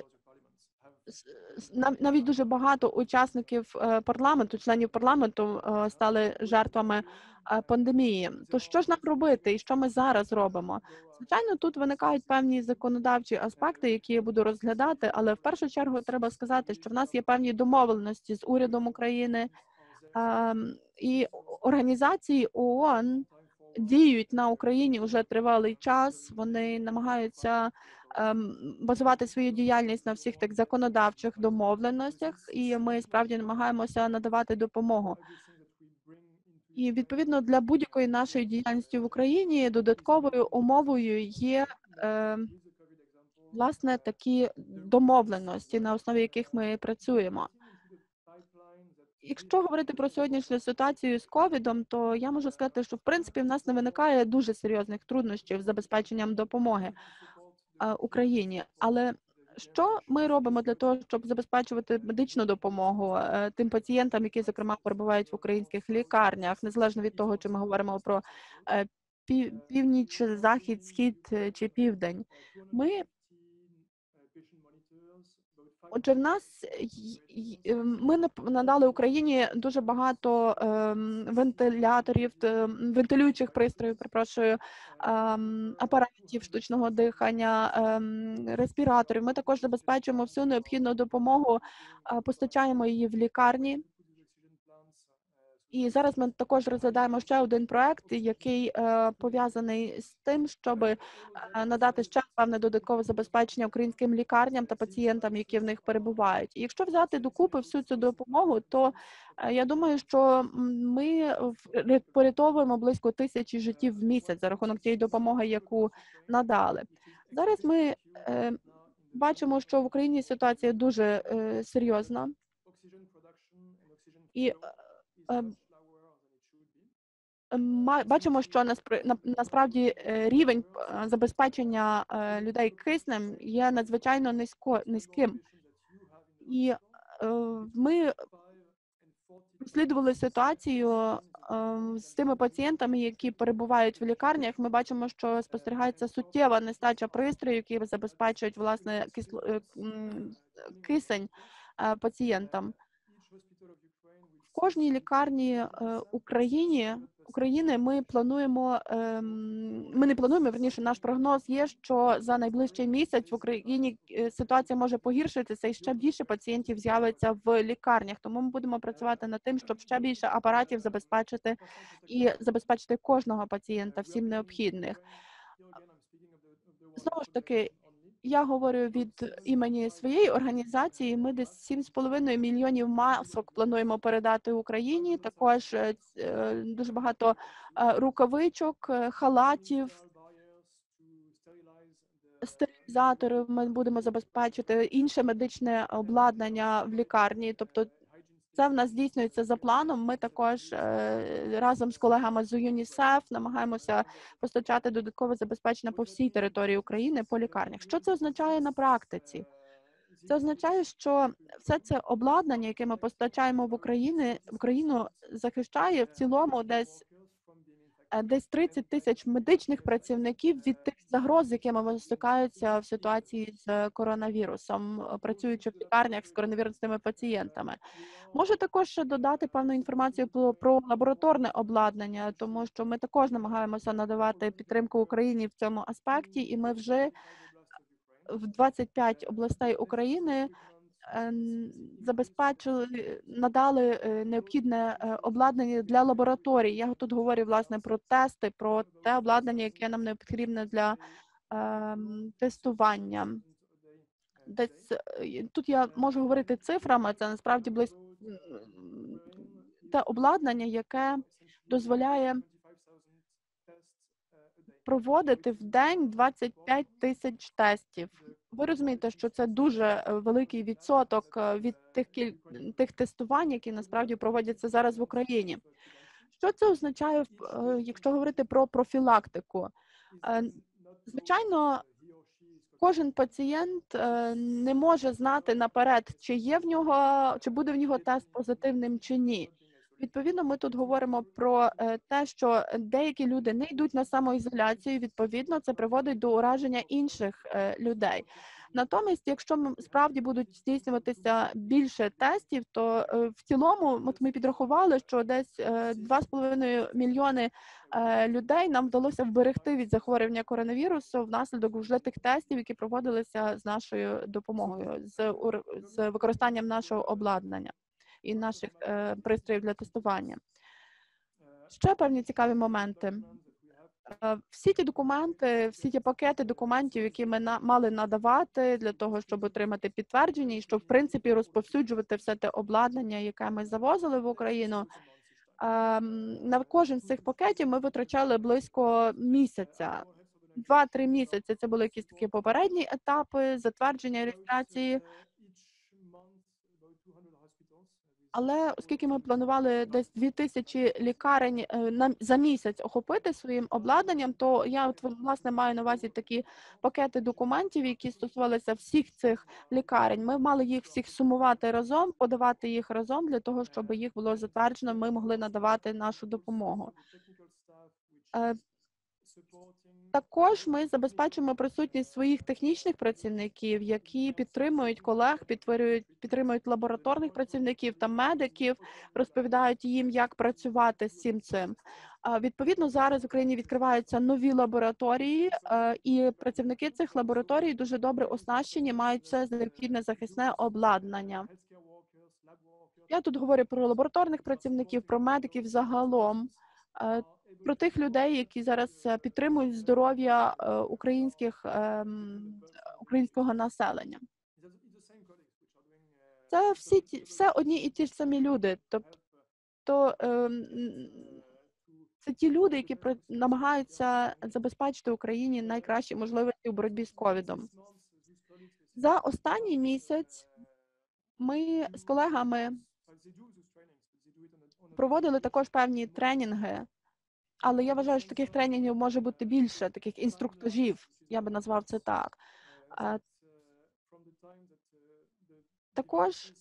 навіть дуже багато учасників парламенту, членів парламенту стали жертвами пандемії. То що ж нам робити і що ми зараз робимо? Звичайно, тут виникають певні законодавчі аспекти, які я буду розглядати, але в першу чергу треба сказати, що в нас є певні домовленості з урядом України, і організації ООН діють на Україні вже тривалий час, вони намагаються базувати свою діяльність на всіх тих законодавчих домовленостях, і ми справді намагаємося надавати допомогу. І, відповідно, для будь-якої нашої діяльності в Україні додатковою умовою є, е, власне, такі домовленості, на основі яких ми працюємо. Якщо говорити про сьогоднішню ситуацію з ковідом, то я можу сказати, що, в принципі, в нас не виникає дуже серйозних труднощів з забезпеченням допомоги е, Україні. Але що ми робимо для того, щоб забезпечувати медичну допомогу е, тим пацієнтам, які, зокрема, перебувають в українських лікарнях, незалежно від того, чи ми говоримо про е, пів, північ, захід, схід е, чи південь? Ми Отже, в нас й- й- ми нап- надали Україні дуже багато ем, вентиляторів, т- вентилюючих пристроїв, перепрошую, ем, апаратів штучного дихання, ем, респіраторів. Ми також забезпечуємо всю необхідну допомогу, е, постачаємо її в лікарні. І зараз ми також розглядаємо ще один проект, який е, пов'язаний з тим, щоб е, надати ще певне додаткове забезпечення українським лікарням та пацієнтам, які в них перебувають. І якщо взяти докупи всю цю допомогу, то е, я думаю, що м, ми в- ря- порятовуємо близько тисячі життів в місяць за рахунок тієї допомоги, яку надали. Зараз ми е, бачимо, що в Україні ситуація дуже е, серйозна. І е, Ма- бачимо, що наспр- на- насправді е, рівень е, забезпечення е, людей киснем є надзвичайно низько, низьким. І е, ми розслідували ситуацію е, з тими пацієнтами, які перебувають в лікарнях. Ми бачимо, що спостерігається суттєва нестача пристроїв, які забезпечують, власне, кисло, е, м, кисень е, пацієнтам. В кожній лікарні е, Україні, України ми плануємо, ем, ми не плануємо, верніше, наш прогноз є, що за найближчий місяць в Україні е, ситуація може погіршитися і ще більше пацієнтів з'явиться в лікарнях. Тому ми будемо працювати над тим, щоб ще більше апаратів забезпечити і забезпечити кожного пацієнта всім необхідних. Знову ж таки, я говорю від імені своєї організації. Ми десь сім з половиною мільйонів масок плануємо передати Україні. Також е, ц- е, дуже багато е, рукавичок, е, халатів, стерилізаторів. Ми будемо забезпечити інше медичне обладнання в лікарні. Тобто це в нас здійснюється за планом. Ми також е, разом з колегами з ЮНІСЕФ намагаємося постачати додаткове забезпечення по всій території України по лікарнях. Що це означає на практиці? Це означає, що все це обладнання, яке ми постачаємо в Україні, в Україну, захищає в цілому десь е, десь тридцять тисяч медичних працівників від тих загроз, з якими вони стикаються в ситуації з коронавірусом, е, працюючи в лікарнях з коронавірусними пацієнтами. Можу також ще додати певну інформацію про, про лабораторне обладнання, тому що ми також намагаємося надавати підтримку Україні в цьому аспекті, і ми вже в двадцять п'ять областей України е, н- забезпечили, надали е, необхідне е, обладнання для лабораторій. Я тут говорю, власне, про тести, про те обладнання, яке нам необхідне для ем, тестування. Десь е, тут я можу говорити цифрами, це насправді близько м, те обладнання, яке дозволяє проводити в день двадцять п'ять тисяч тестів. Ви розумієте, що це дуже е, великий відсоток е, від тих кіль- тих тестувань, які насправді проводяться зараз в Україні. Що це означає, в- е, якщо говорити про профілактику? Е, Звичайно, кожен пацієнт е, не може знати наперед, чи є в нього, чи буде в нього тест позитивним чи ні. Відповідно, ми тут говоримо про е, те, що деякі люди не йдуть на самоізоляцію. Відповідно, це приводить до ураження інших е, людей. Натомість, якщо м- справді будуть здійснюватися більше тестів, то е, в цілому, от ми підрахували, що десь е, два з половиною мільйони е, людей нам вдалося вберегти від захворювання коронавірусу внаслідок вже тих тестів, які проводилися з нашою допомогою, з, ур- з використанням нашого обладнання і наших е, пристроїв для тестування. Ще певні цікаві моменти. Е, Всі ті документи, всі ті пакети документів, які ми на, мали надавати для того, щоб отримати підтвердження і щоб, в принципі, розповсюджувати все те обладнання, яке ми завозили в Україну, На кожен з цих пакетів ми витрачали близько місяця. Два-три місяці – це були якісь такі попередні етапи затвердження реєстрації. Але оскільки ми планували десь дві тисячі лікарень на за місяць охопити своїм обладнанням, то я от, власне, маю на увазі такі пакети документів, які стосувалися всіх цих лікарень. Ми мали їх всіх сумувати разом, подавати їх разом для того, щоб їх було затверджено, ми могли надавати нашу допомогу. Також ми забезпечуємо присутність своїх технічних працівників, які підтримують колег, підтримують, підтримують лабораторних працівників та медиків, розповідають їм, як працювати з всім цим. Відповідно, зараз в Україні відкриваються нові лабораторії, і працівники цих лабораторій дуже добре оснащені, мають все необхідне захисне обладнання. Я тут говорю про лабораторних працівників, про медиків загалом, про тих людей, які зараз підтримують здоров'я українських, українського населення. Це всі ті, все одні і ті ж самі люди. Тобто це ті люди, які намагаються забезпечити Україні найкращі можливості у боротьбі з ковідом. За останній місяць ми з колегами проводили також певні тренінги. Але я вважаю, що таких тренінгів може бути більше, таких інструктажів, я би назвав це так. Також,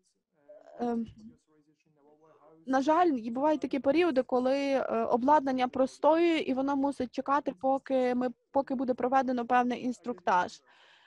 на жаль, бувають такі періоди, коли обладнання простоює і воно мусить чекати, поки, ми, поки буде проведено певний інструктаж.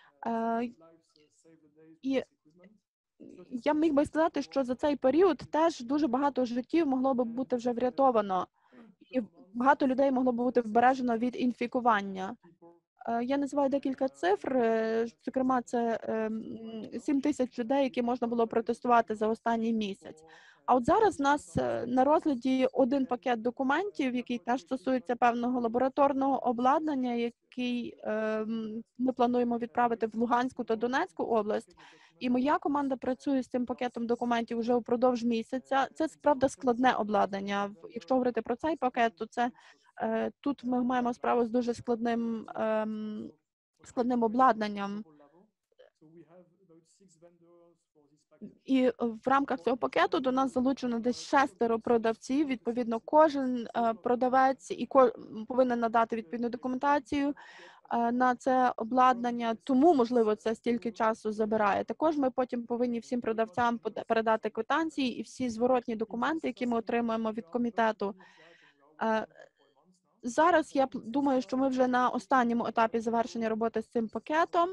І я міг би сказати, що за цей період теж дуже багато життів могло би бути вже врятовано. І багато людей могло б бути вбережено від інфікування. Я називаю декілька цифр, зокрема, це сім тисяч людей, які можна було протестувати за останній місяць. А от зараз в нас на розгляді один пакет документів, який теж стосується певного лабораторного обладнання, який ми плануємо відправити в Луганську та Донецьку область. І моя команда працює з цим пакетом документів вже упродовж місяця. Це, справді, складне обладнання. Якщо говорити про цей пакет, то це тут ми маємо справу з дуже складним, складним обладнанням. І в рамках цього пакету до нас залучено десь шестеро продавців. Відповідно, кожен продавець і повинен надати відповідну документацію на це обладнання, тому, можливо, це стільки часу забирає. Також ми потім повинні всім продавцям передати квитанції і всі зворотні документи, які ми отримуємо від комітету. Зараз я думаю, що ми вже на останньому етапі завершення роботи з цим пакетом.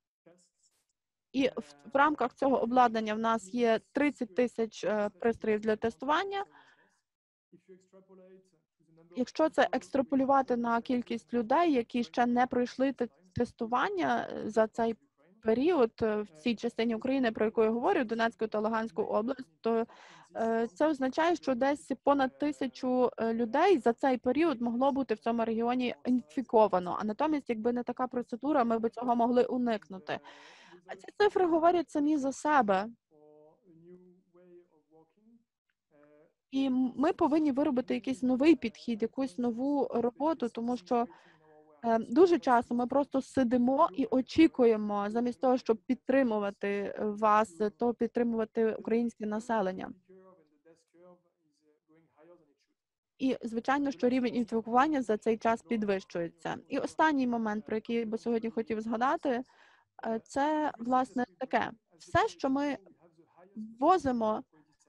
І в, в рамках цього обладнання в нас є тридцять тисяч пристроїв для тестування. Якщо це екстраполювати на кількість людей, які ще не пройшли тестування за цей період в цій частині України, про яку я говорю, Донецьку та Луганську область, то це означає, що десь понад тисячу людей за цей період могло бути в цьому регіоні інфіковано. А натомість, якби не така процедура, ми б цього могли уникнути. А ці цифри говорять самі за себе. І ми повинні виробити якийсь новий підхід, якусь нову роботу, тому що е, дуже часто ми просто сидимо і очікуємо, замість того, щоб підтримувати вас, то підтримувати українське населення. І, звичайно, що рівень інфікування за цей час підвищується. І останній момент, про який я би сьогодні хотів згадати, це, власне, таке. Все, що ми ввозимо,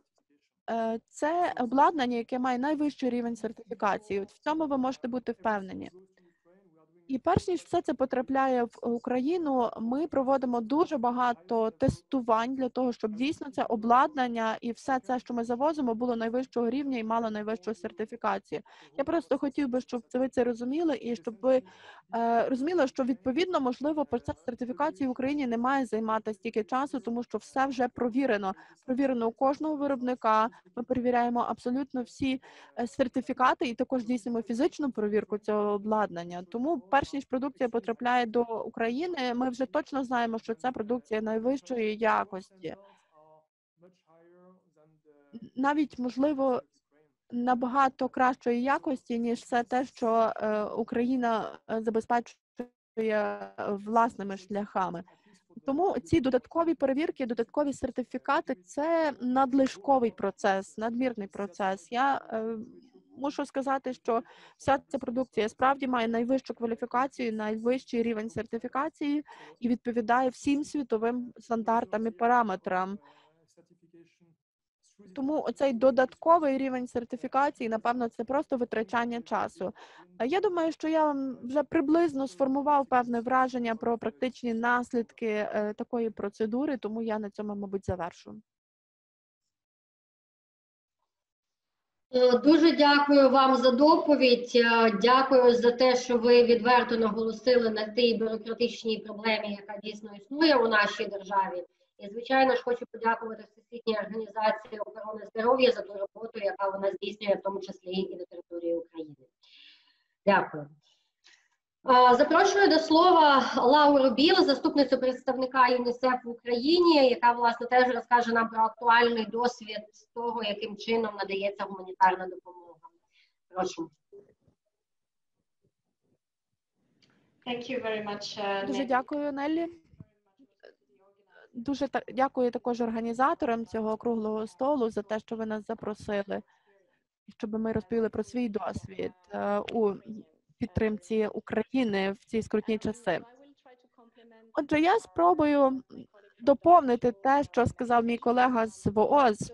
це обладнання, яке має найвищий рівень сертифікації. От в цьому ви можете бути впевнені. І перш ніж все це потрапляє в Україну, ми проводимо дуже багато тестувань для того, щоб дійсно це обладнання і все це, що ми завозимо, було найвищого рівня і мало найвищу сертифікацію. Я просто хотів би, щоб ви це розуміли і щоб ви е, розуміли, що відповідно, можливо, процес сертифікації в Україні не має займати стільки часу, тому що все вже провірено. Провірено у кожного виробника, ми перевіряємо абсолютно всі сертифікати і також здійснюємо фізичну перевірку цього обладнання. Тому перш ніж продукція потрапляє до України, ми вже точно знаємо, що це продукція найвищої якості. Навіть, можливо, набагато кращої якості, ніж все те, що е, Україна е, забезпечує власними шляхами. Тому ці додаткові перевірки, додаткові сертифікати – це надлишковий процес, надмірний процес. Я е, мушу сказати, що вся ця продукція справді має найвищу кваліфікацію, найвищий рівень сертифікації і відповідає всім світовим стандартам і параметрам. Тому оцей додатковий рівень сертифікації, напевно, це просто витрачання часу. Я думаю, що я вам вже приблизно сформував певне враження про практичні наслідки е, такої процедури, тому я на цьому, мабуть, завершу. Дуже дякую вам за доповідь. Дякую за те, що ви відверто наголосили на тій бюрократичній проблемі, яка дійсно існує у нашій державі. І, звичайно ж, хочу подякувати Всесвітній організації охорони здоров'я за ту роботу, яка вона здійснює, в тому числі і на території України. Дякую. Запрошую до слова Лауру Біл, заступницю представника ЮНІСЕФ в Україні, яка, власне, теж розкаже нам про актуальний досвід того, яким чином надається гуманітарна допомога. Прошу. Thank you very much, uh, Дуже дякую, Неллі. Дуже та- дякую також організаторам цього круглого столу за те, що ви нас запросили, щоб ми розповіли про свій досвід е, у підтримці України в ці скрутні часи. Отже, я спробую доповнити те, що сказав мій колега з ВООЗ,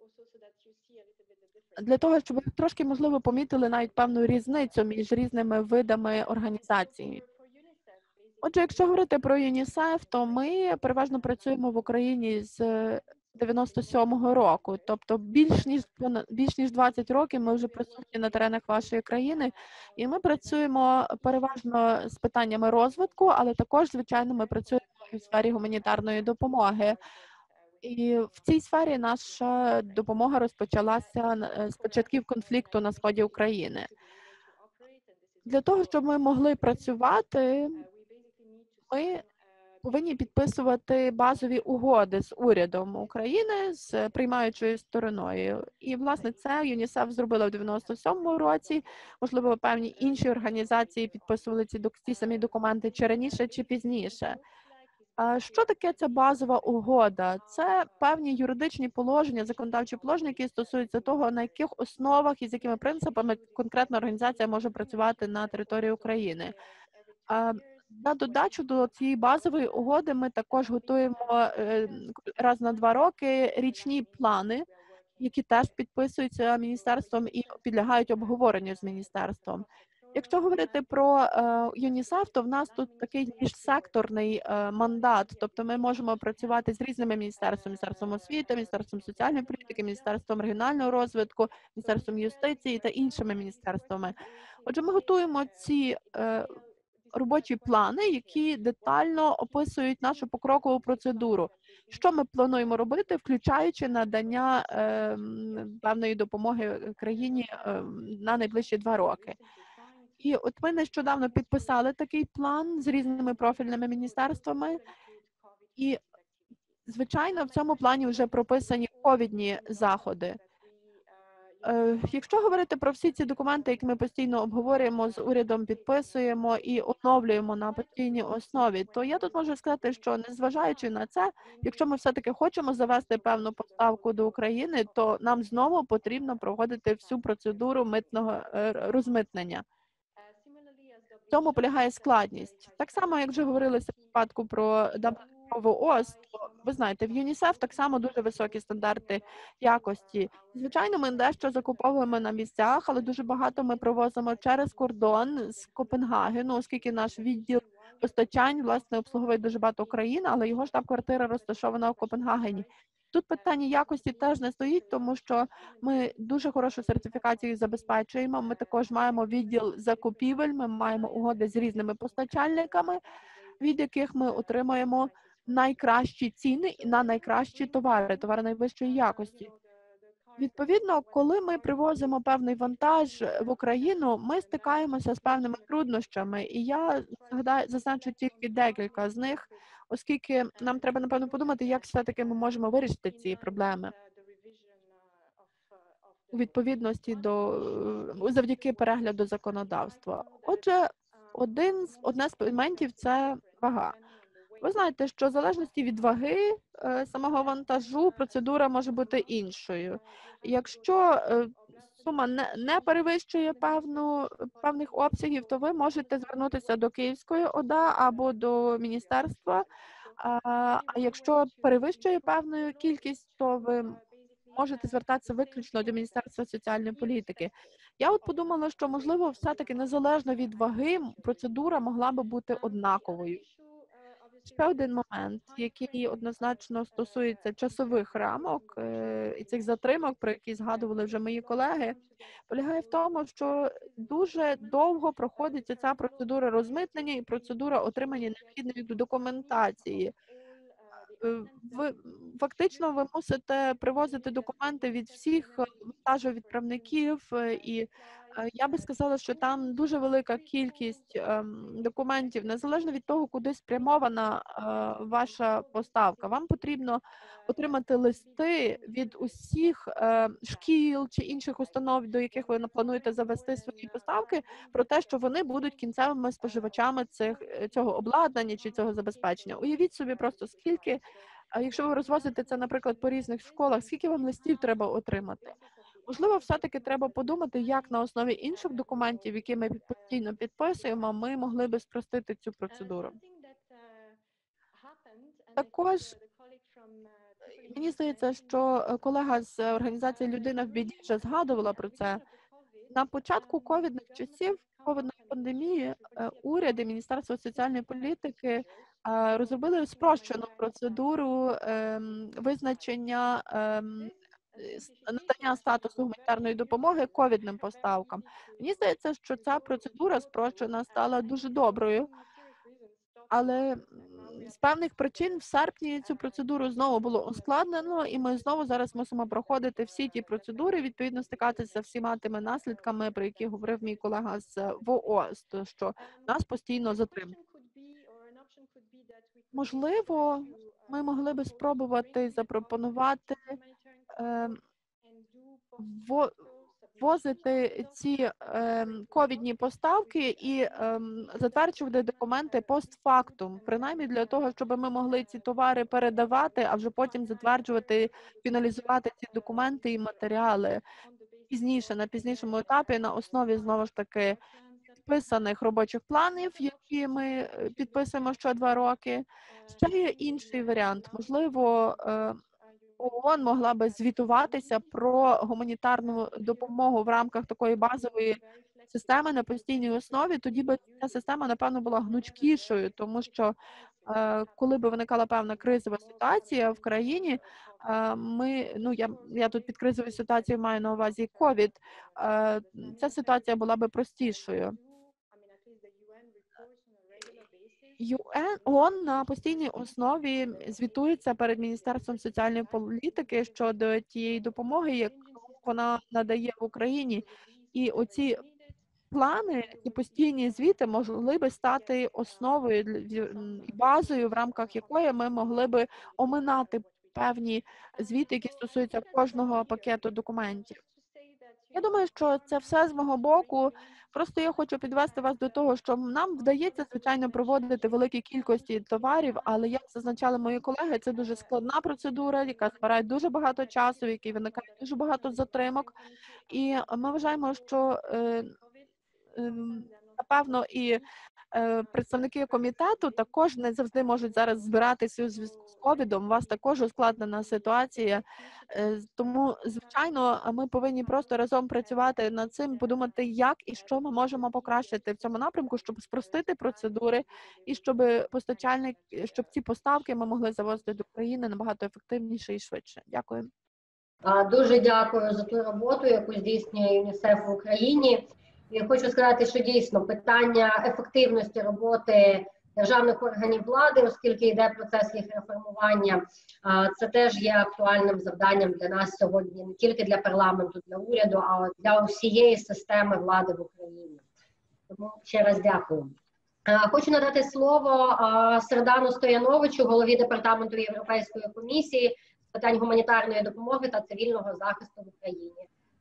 для того, щоб ви трошки, можливо, помітили навіть певну різницю між різними видами організацій. Отже, якщо говорити про ЮНІСЕФ, то ми переважно працюємо в Україні з дев'яносто сьомого року, тобто більш ніж більш ніж двадцять років ми вже присутні на теренах вашої країни, і ми працюємо переважно з питаннями розвитку, але також, звичайно, ми працюємо у сфері гуманітарної допомоги. І в цій сфері наша допомога розпочалася з початків конфлікту на сході України. Для того, щоб ми могли працювати, ми повинні підписувати базові угоди з урядом України, з приймаючою стороною. І, власне, це ЮНІСЕФ зробила в дев'яносто сьомому році. Можливо, певні інші організації підписували ці, ці самі документи чи раніше, чи пізніше. Що таке ця базова угода? Це певні юридичні положення, законодавчі положення, які стосуються того, на яких основах і з якими принципами конкретна організація може працювати на території України. На додачу до цієї базової угоди ми також готуємо раз на два роки річні плани, які теж підписуються міністерством і підлягають обговоренню з міністерством. Якщо говорити про ЮНІСЕФ, то в нас тут такий міжсекторний мандат, тобто ми можемо працювати з різними міністерствами, Міністерством освіти, Міністерством соціальної політики, Міністерством регіонального розвитку, Міністерством юстиції та іншими міністерствами. Отже, ми готуємо ці робочі плани, які детально описують нашу покрокову процедуру. Що ми плануємо робити, включаючи надання е, певної допомоги країні е, на найближчі два роки. І от ми нещодавно підписали такий план з різними профільними міністерствами. І, звичайно, в цьому плані вже прописані ковідні заходи. Якщо говорити про всі ці документи, які ми постійно обговорюємо з урядом, підписуємо і оновлюємо на постійній основі, то я тут можу сказати, що незважаючи на це, якщо ми все-таки хочемо завести певну поставку до України, то нам знову потрібно проводити всю процедуру митного розмитнення. В цьому полягає складність. Так само, як вже говорилося в випадку про ВООЗ, то, ви знаєте, в ЮНІСЕФ так само дуже високі стандарти якості. Звичайно, ми дещо закуповуємо на місцях, але дуже багато ми провозимо через кордон з Копенгагену, оскільки наш відділ постачань, власне, обслуговує дуже багато країн, але його штаб-квартира розташована в Копенгагені. Тут питання якості теж не стоїть, тому що ми дуже хорошу сертифікацію забезпечуємо. Ми також маємо відділ закупівель, ми маємо угоди з різними постачальниками, від яких ми отримуємо найкращі ціни на найкращі товари, товари найвищої якості. Відповідно, коли ми привозимо певний вантаж в Україну, ми стикаємося з певними труднощами, і я зазначу тільки декілька з них, оскільки нам треба, напевно, подумати, як все-таки ми можемо вирішити ці проблеми. у відповідності до завдяки перегляду законодавства. Отже, один з одне з моментів – це вага. Ви знаєте, що в залежності від ваги е, самого вантажу процедура може бути іншою. Якщо е, сума не, не перевищує певну, певних обсягів, то ви можете звернутися до Київської ОДА або до міністерства. А, а якщо перевищує певну кількість, то ви можете звертатися виключно до Міністерства соціальної політики. Я от подумала, що, можливо, все-таки незалежно від ваги процедура могла би бути однаковою. Ще один момент, який однозначно стосується часових рамок е, і цих затримок, про які згадували вже мої колеги, полягає в тому, що дуже довго проходить ця процедура розмитнення і процедура отримання необхідної документації. Ви фактично ви мусите привозити документи від всіх вантажовідправників, і я би сказала, що там дуже велика кількість ем, документів, незалежно від того, куди спрямована е, ваша поставка. Вам потрібно отримати листи від усіх е, шкіл чи інших установ, до яких ви плануєте завести свої поставки, про те, що вони будуть кінцевими споживачами цих, цього обладнання чи цього забезпечення. Уявіть собі просто скільки, якщо ви розвозите це, наприклад, по різних школах, скільки вам листів треба отримати. Можливо, все-таки треба подумати, як на основі інших документів, які ми постійно підписуємо, ми могли би спростити цю процедуру. Також мені здається, що колега з організації «Людина в біді» вже згадувала про це. На початку ковідних часів, ковідної пандемії, уряд і Міністерство соціальної політики розробили спрощену процедуру визначення надання статусу гуманітарної допомоги ковідним поставкам. Мені здається, що ця процедура спрощена стала дуже доброю, але з певних причин в серпні цю процедуру знову було ускладнено, і ми знову зараз мусимо проходити всі ті процедури, відповідно стикатися з всіма тими наслідками, про які говорив мій колега з ВООЗ, то що нас постійно затримують. Можливо, ми могли би спробувати запропонувати е, возити ці е, ковідні поставки і е, затверджувати документи постфактум, принаймні для того, щоб ми могли ці товари передавати, а вже потім затверджувати, фіналізувати ці документи і матеріали пізніше, на пізнішому етапі, на основі, знову ж таки, підписаних робочих планів, які ми підписуємо що два роки. Ще є інший варіант. Можливо, ООН могла би звітуватися про гуманітарну допомогу в рамках такої базової системи на постійній основі. Тоді би ця система, напевно, була гнучкішою, тому що коли би виникала певна кризова ситуація в країні, ми, ну, я, я тут під кризовою ситуацією маю на увазі ковід, ця ситуація була би простішою. ООН на постійній основі звітується перед Міністерством соціальної політики щодо тієї допомоги, яку вона надає в Україні. І оці плани і постійні звіти могли би стати основою і базою, в рамках якої ми могли би оминати певні звіти, які стосуються кожного пакету документів. Я думаю, що це все з мого боку. Просто я хочу підвести вас до того, що нам вдається, звичайно, проводити великі кількості товарів, але, як зазначали мої колеги, це дуже складна процедура, яка збирає дуже багато часу, в якій виникає дуже багато затримок. І ми вважаємо, що, е, е, напевно, і е, представники комітету також не завжди можуть зараз збиратися у зв'язку з ковідом. У вас також ускладнена ситуація. Е, тому, звичайно, ми повинні просто разом працювати над цим, подумати, як і що ми можемо покращити в цьому напрямку, щоб спростити процедури і щоб постачальник, щоб ці поставки ми могли завозити до країни набагато ефективніше і швидше. Дякую. Дуже дякую за ту роботу, яку здійснює ЮНІСЕФ в Україні. Я хочу сказати, що дійсно питання ефективності роботи державних органів влади, оскільки йде процес їх реформування, це теж є актуальним завданням для нас сьогодні, не тільки для парламенту, для уряду, а для усієї системи влади в Україні. Тому ще раз дякую. Хочу надати слово Сердану Стояновичу, голові Департаменту Європейської комісії з питань гуманітарної допомоги та цивільного захисту в Україні.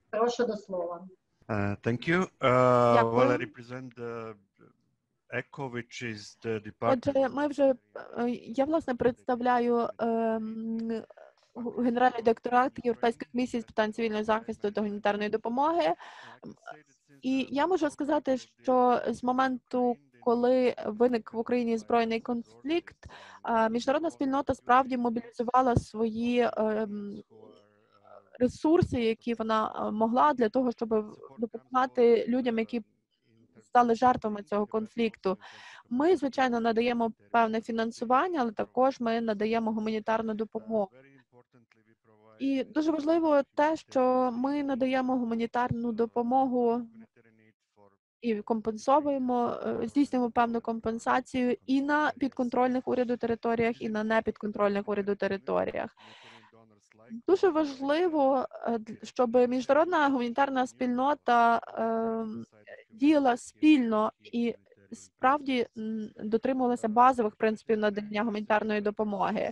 Прошу до слова. Uh, thank you. Uh, Дякую. well, I represent the ECHO, which is the department. Отже, ми вже е, я власне представляю ем, г- Генеральний директорат Європейської комісії з питань цивільного захисту та гуманітарної допомоги. І я можу сказати, що з моменту, коли виник в Україні збройний конфлікт, е, міжнародна спільнота справді мобілізувала свої ем, ресурси, які вона е, могла для того, щоб допомагати людям, які стали жертвами цього конфлікту. Ми, звичайно, надаємо певне фінансування, але також ми надаємо гуманітарну допомогу. І дуже важливо те, що ми надаємо гуманітарну допомогу і компенсовуємо, е, здійснюємо певну компенсацію і на підконтрольних уряду територіях, і на непідконтрольних уряду територіях. Дуже важливо, е, д- щоб міжнародна гуманітарна спільнота ем, діяла спільно і справді м, дотримувалася базових принципів надання гуманітарної допомоги.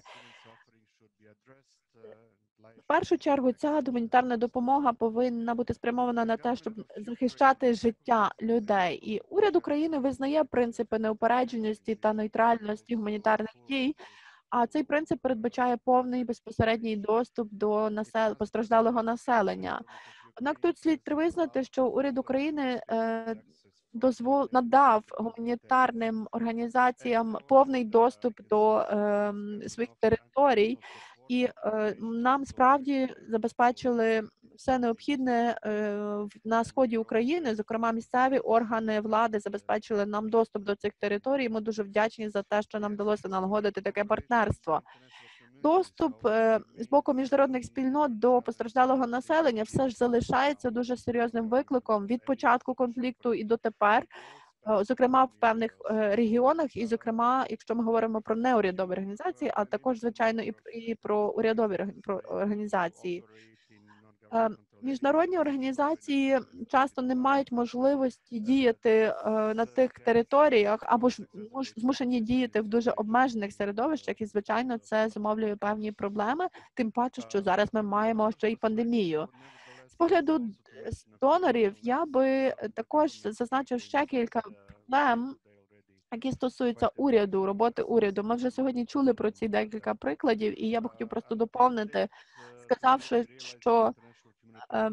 В першу чергу ця гуманітарна допомога повинна бути спрямована на те, щоб захищати життя людей. І уряд України визнає принципи неупередженості та нейтральності гуманітарних дій, а цей принцип передбачає повний безпосередній доступ до насел... постраждалого населення. Однак тут слід визнати, що уряд України е, дозвол надав гуманітарним організаціям повний доступ до е, своїх територій, і е, нам справді забезпечили все необхідне е, в- на сході України, зокрема місцеві органи влади забезпечили нам доступ до цих територій. Ми дуже вдячні за те, що нам вдалося налагодити таке партнерство. Доступ е, з боку міжнародних спільнот до постраждалого населення все ж залишається дуже серйозним викликом від початку конфлікту і дотепер, е, зокрема в певних е, регіонах, і зокрема, якщо ми говоримо про неурядові організації, а також звичайно і, пр- і про урядові орг- про організації. Е, Міжнародні організації часто не мають можливості діяти е, на тих територіях або ж муш- змушені діяти в дуже обмежених середовищах, і звичайно це зумовлює певні проблеми. Тим паче, що зараз ми маємо ще й пандемію. З погляду д- с- донорів я би е, також зазначив ще кілька проблем, які стосуються уряду, роботи уряду. Ми вже сьогодні чули про ці декілька прикладів, і я би хотів просто доповнити, сказавши, що е,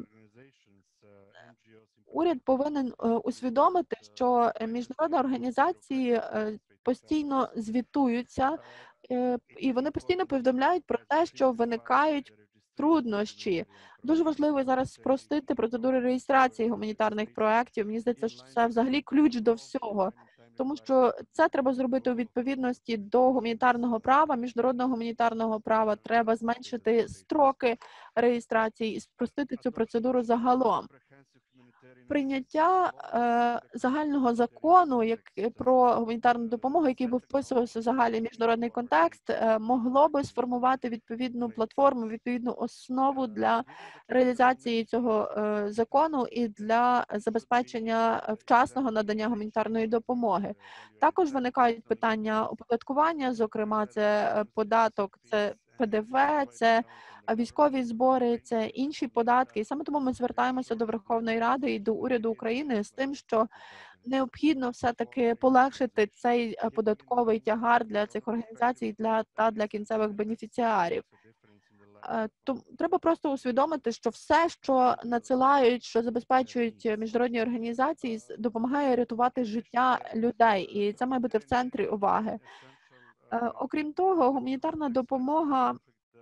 уряд повинен е, усвідомити, що е, міжнародні організації е, постійно звітуються, е, і вони постійно повідомляють про те, що виникають труднощі. Дуже важливо зараз спростити процедури реєстрації гуманітарних проєктів. Мені здається, що це взагалі ключ до всього. Тому що це треба зробити у відповідності до гуманітарного права, міжнародного гуманітарного права. Треба зменшити строки реєстрації і спростити цю процедуру загалом. Прийняття е, загального закону, як про гуманітарну допомогу, який би вписувався в загальний міжнародний контекст, е, могло би сформувати відповідну платформу, відповідну основу для реалізації цього е, закону і для забезпечення вчасного надання гуманітарної допомоги. Також виникають питання оподаткування, зокрема, це е, податок, це Пе Де Ве, це а військові збори, це інші податки. І саме тому ми звертаємося до Верховної Ради і до уряду України з тим, що необхідно все-таки полегшити цей е, податковий тягар для цих організацій для та для кінцевих бенефіціарів. Е, То треба просто усвідомити, що все, що надсилають, що забезпечують міжнародні організації, з- допомагає рятувати життя людей, і це має бути в центрі уваги. Е, Окрім того, гуманітарна допомога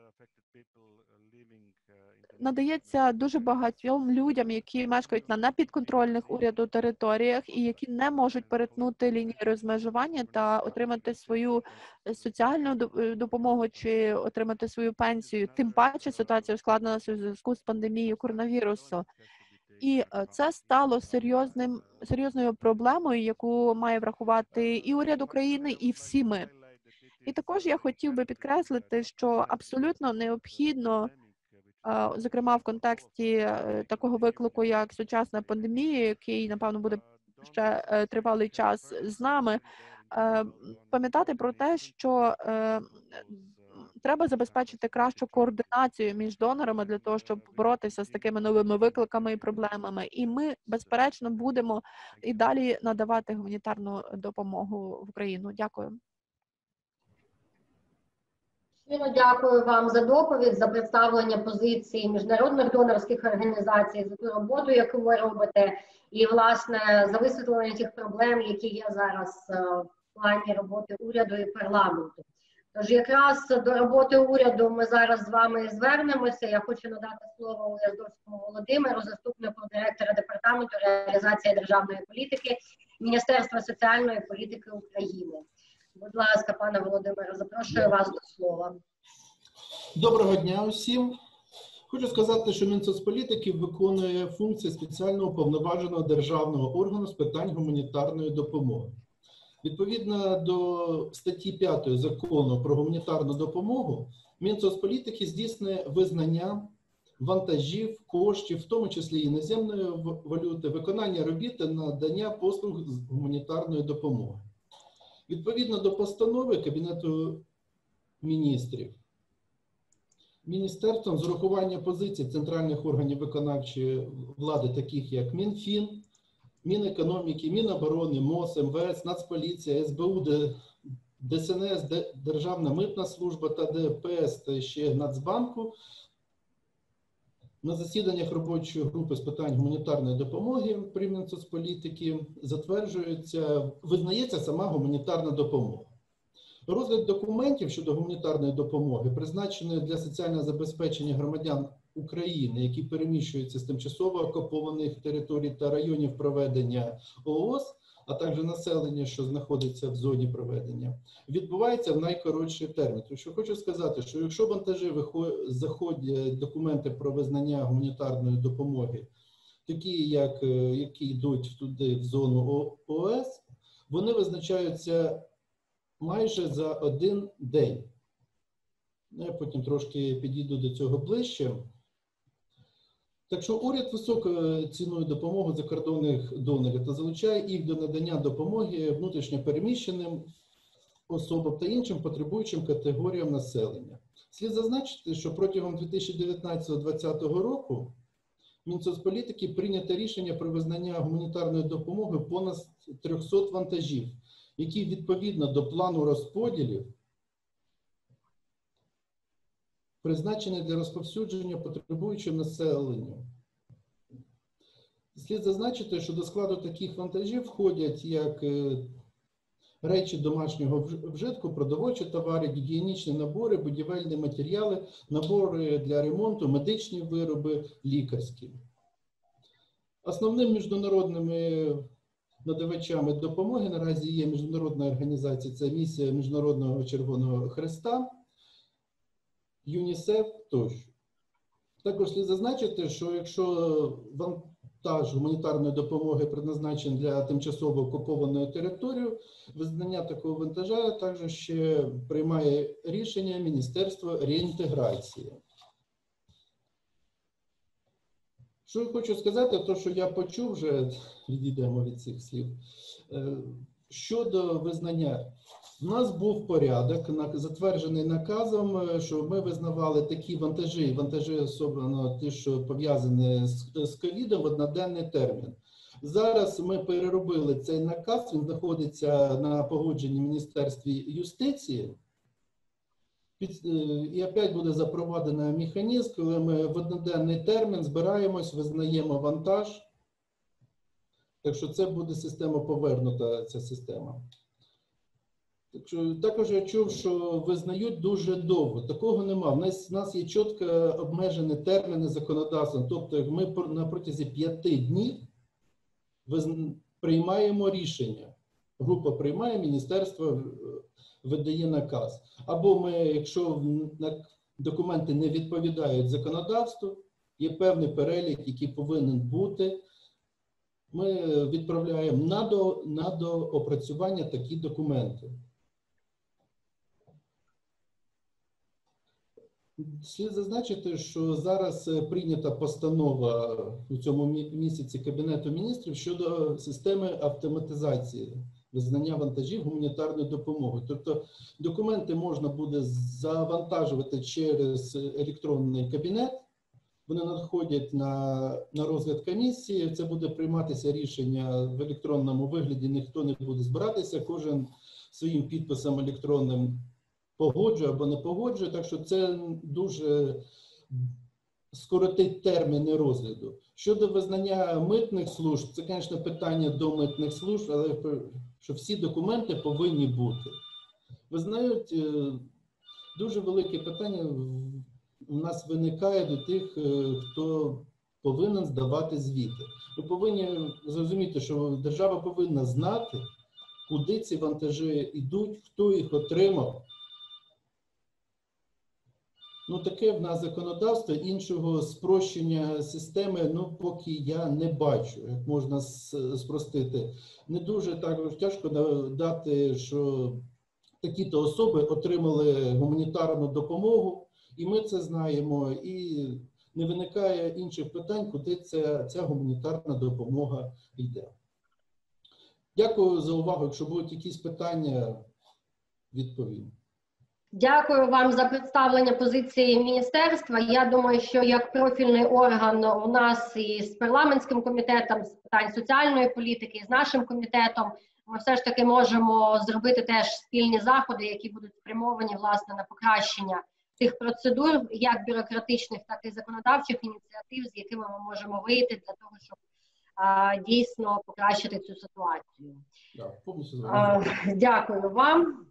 надається дуже багатьом людям, які мешкають на непідконтрольних уряду територіях і які не можуть перетнути лінію розмежування та отримати свою е, соціальну до- е, допомогу чи отримати свою пенсію. Тим паче ситуація ускладнилася у зв'язку з пандемією коронавірусу. І е, це стало серйозним серйозною проблемою, яку має врахувати і уряд України, і всі ми. І також я хотів би підкреслити, що абсолютно необхідно, е, зокрема в контексті е, такого виклику, як сучасна пандемія, який, напевно, буде ще е, тривалий час з нами, е, пам'ятати про те, що е, треба забезпечити кращу координацію між донорами для того, щоб боротися з такими новими викликами і проблемами. І ми, безперечно, будемо і далі надавати гуманітарну допомогу в Україну. Дякую. Щиро дякую вам за доповідь, за представлення позиції міжнародних донорських організацій, за ту роботу, яку ви робите, і, власне, за висвітлення тих проблем, які є зараз в плані роботи уряду і парламенту. Тож якраз до роботи уряду ми зараз з вами звернемося. Я хочу надати слово Уяздовському Володимиру, заступнику директора Департаменту реалізації державної політики Міністерства соціальної політики України. Будь ласка, пане Володимире, запрошую вас до слова. Доброго дня усім. Хочу сказати, що Мінсоцполітики виконує функції спеціального уповноваженого державного органу з питань гуманітарної допомоги. Відповідно до статті п'ятої Закону про гуманітарну допомогу, Мінсоцполітики здійснює визнання вантажів, коштів, в тому числі іноземної валюти, виконання робіт та надання послуг з гуманітарної допомоги. Відповідно до постанови Кабінету міністрів, Міністерством з урахування позицій центральних органів виконавчої влади, таких як Мінфін, Мінекономіки, Міноборони, МОЗ, МВС, Нацполіція, ес бе у, де ес ен ес, Державна митна служба та де пе ес та ще Нацбанку, на засіданнях робочої групи з питань гуманітарної допомоги при Мінсоцполітики затверджується, визнається сама гуманітарна допомога. Розгляд документів щодо гуманітарної допомоги, призначеної для соціального забезпечення громадян України, які переміщуються з тимчасово окупованих територій та районів проведення о о ес, а також населення, що знаходиться в зоні проведення, відбувається в найкоротший термін. Тому що хочу сказати, що якщо вантажі заходять документи про визнання гуманітарної допомоги, такі, як, які йдуть туди в зону о о ес, вони визначаються майже за один день. Я потім трошки підійду до цього ближче. Так що уряд високо цінує допомогу закордонних донорів та залучає їх до надання допомоги внутрішньо переміщеним особам та іншим потребуючим категоріям населення. Слід зазначити, що протягом дві тисячі дев'ятнадцятого - двадцятого року Мінсоцполітики прийнято рішення про визнання гуманітарної допомоги понад трьохсот вантажів, які відповідно до плану розподілів призначені для розповсюдження потребуючим населенню. Слід зазначити, що до складу таких вантажів входять як речі домашнього вжитку, продовольчі товари, гігієнічні набори, будівельні матеріали, набори для ремонту, медичні вироби, лікарські. Основними міжнародними надавачами допомоги наразі є міжнародна організація, це місія Міжнародного Червоного Хреста, ЮНІСЕФ тощо. Також слід зазначити, що якщо вантаж гуманітарної допомоги предназначений для тимчасово окупованої території, визнання такого вантажа також ще приймає рішення Міністерство реінтеграції. Що я хочу сказати, то що я почув вже, відійдемо від цих слів, щодо визнання. У нас був порядок, затверджений наказом, що ми визнавали такі вантажі, вантажі особливо ті, що пов'язані з ковідом, в одноденний термін. Зараз ми переробили цей наказ, він знаходиться на погодженні в Міністерстві юстиції. І опять буде запроваджений механізм, коли ми в одноденний термін збираємось, визнаємо вантаж. Так що це буде система повернута, ця система. Так що, також я чув, що визнають дуже довго. Такого нема. У нас, у нас є чітко обмежені терміни законодавством. Тобто ми на протязі п'яти днів приймаємо рішення. Група приймає, міністерство видає наказ. Або ми, якщо документи не відповідають законодавству, є певний перелік, який повинен бути, ми відправляємо на, до, на доопрацювання такі документи. Слід зазначити, що зараз прийнята постанова у цьому місяці Кабінету міністрів щодо системи автоматизації визнання вантажів гуманітарною допомогою. Тобто документи можна буде завантажувати через електронний кабінет, вони надходять на, на розгляд комісії, це буде прийматися рішення в електронному вигляді, ніхто не буде збиратися, кожен своїм підписом електронним погоджує або не погоджує, так що це дуже скоротить терміни розгляду. Щодо визнання митних служб, це, звісно, питання до митних служб, але що всі документи повинні бути. Ви знаєте, дуже велике питання у нас виникає до тих, хто повинен здавати звіти. Ви повинні зрозуміти, що держава повинна знати, куди ці вантажі йдуть, хто їх отримав. Ну, таке в нас законодавство, іншого спрощення системи, ну, поки я не бачу, як можна спростити. Не дуже так тяжко дати, що такі-то особи отримали гуманітарну допомогу, і ми це знаємо, і не виникає інших питань, куди ця, ця гуманітарна допомога йде. Дякую за увагу. Якщо будуть якісь питання, відповім. Дякую вам за представлення позиції міністерства. Я думаю, що як профільний орган у нас і з парламентським комітетом з питань соціальної політики, і з нашим комітетом, ми все ж таки можемо зробити теж спільні заходи, які будуть спрямовані, власне, на покращення тих процедур, як бюрократичних, так і законодавчих ініціатив, з якими ми можемо вийти для того, щоб а, дійсно покращити цю ситуацію. А, дякую вам.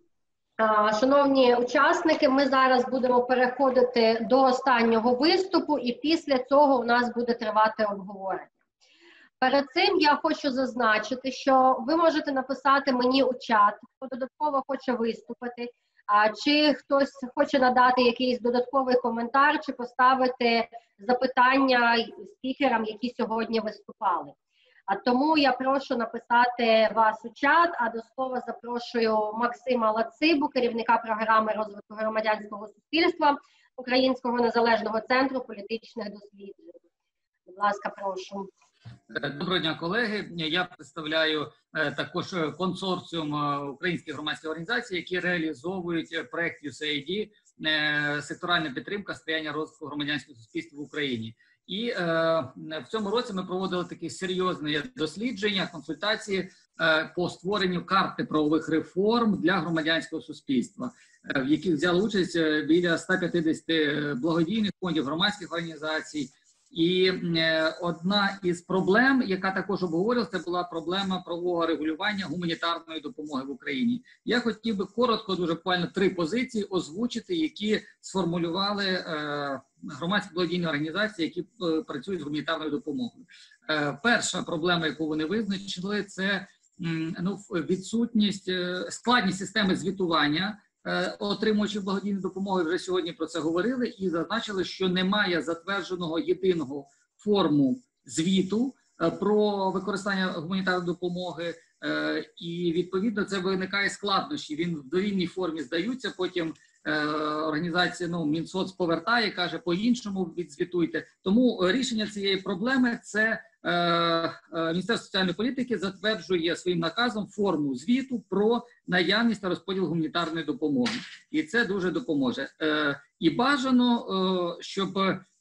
Шановні учасники, ми зараз будемо переходити до останнього виступу, і після цього у нас буде тривати обговорення. Перед цим я хочу зазначити, що ви можете написати мені у чат, хто додатково хоче виступити, чи хтось хоче надати якийсь додатковий коментар, чи поставити запитання спікерам, які сьогодні виступали. А тому я прошу написати вас у чат, а до слова запрошую Максима Лацибу, керівника програми розвитку громадянського суспільства Українського незалежного центру політичних досліджень. Будь ласка, прошу. Доброго дня, колеги. Я представляю також консорціум українських громадських організацій, які реалізовують проект ю ес ей ай ді «Секторальна підтримка сприяння розвитку громадянського суспільства в Україні». І е, в цьому році ми проводили такі серйозні дослідження, консультації е, по створенню карти правових реформ для громадянського суспільства, е, в яких взяли участь біля ста п'ятдесяти благодійних фондів, громадських організацій. І е, одна із проблем, яка також обговорювалася, це була проблема правового регулювання гуманітарної допомоги в Україні. Я хотів би коротко, дуже буквально три позиції озвучити, які сформулювали е, громадські благодійні організації, які е, працюють з гуманітарною допомогою. Е, перша проблема, яку вони визначили, це м, ну, відсутність, е, складність системи звітування отримуючи благодійну допомогу. Вже сьогодні про це говорили і зазначили, що немає затвердженого єдиного форму звіту про використання гуманітарної допомоги, і відповідно це виникає складнощі. Він в довільній формі здаються, потім організація, ну, Мінсоц повертає і каже, по-іншому відзвітуйте. Тому рішення цієї проблеми – це Міністерство соціальної політики затверджує своїм наказом форму звіту про наявність та розподіл гуманітарної допомоги. І це дуже допоможе. І бажано, щоб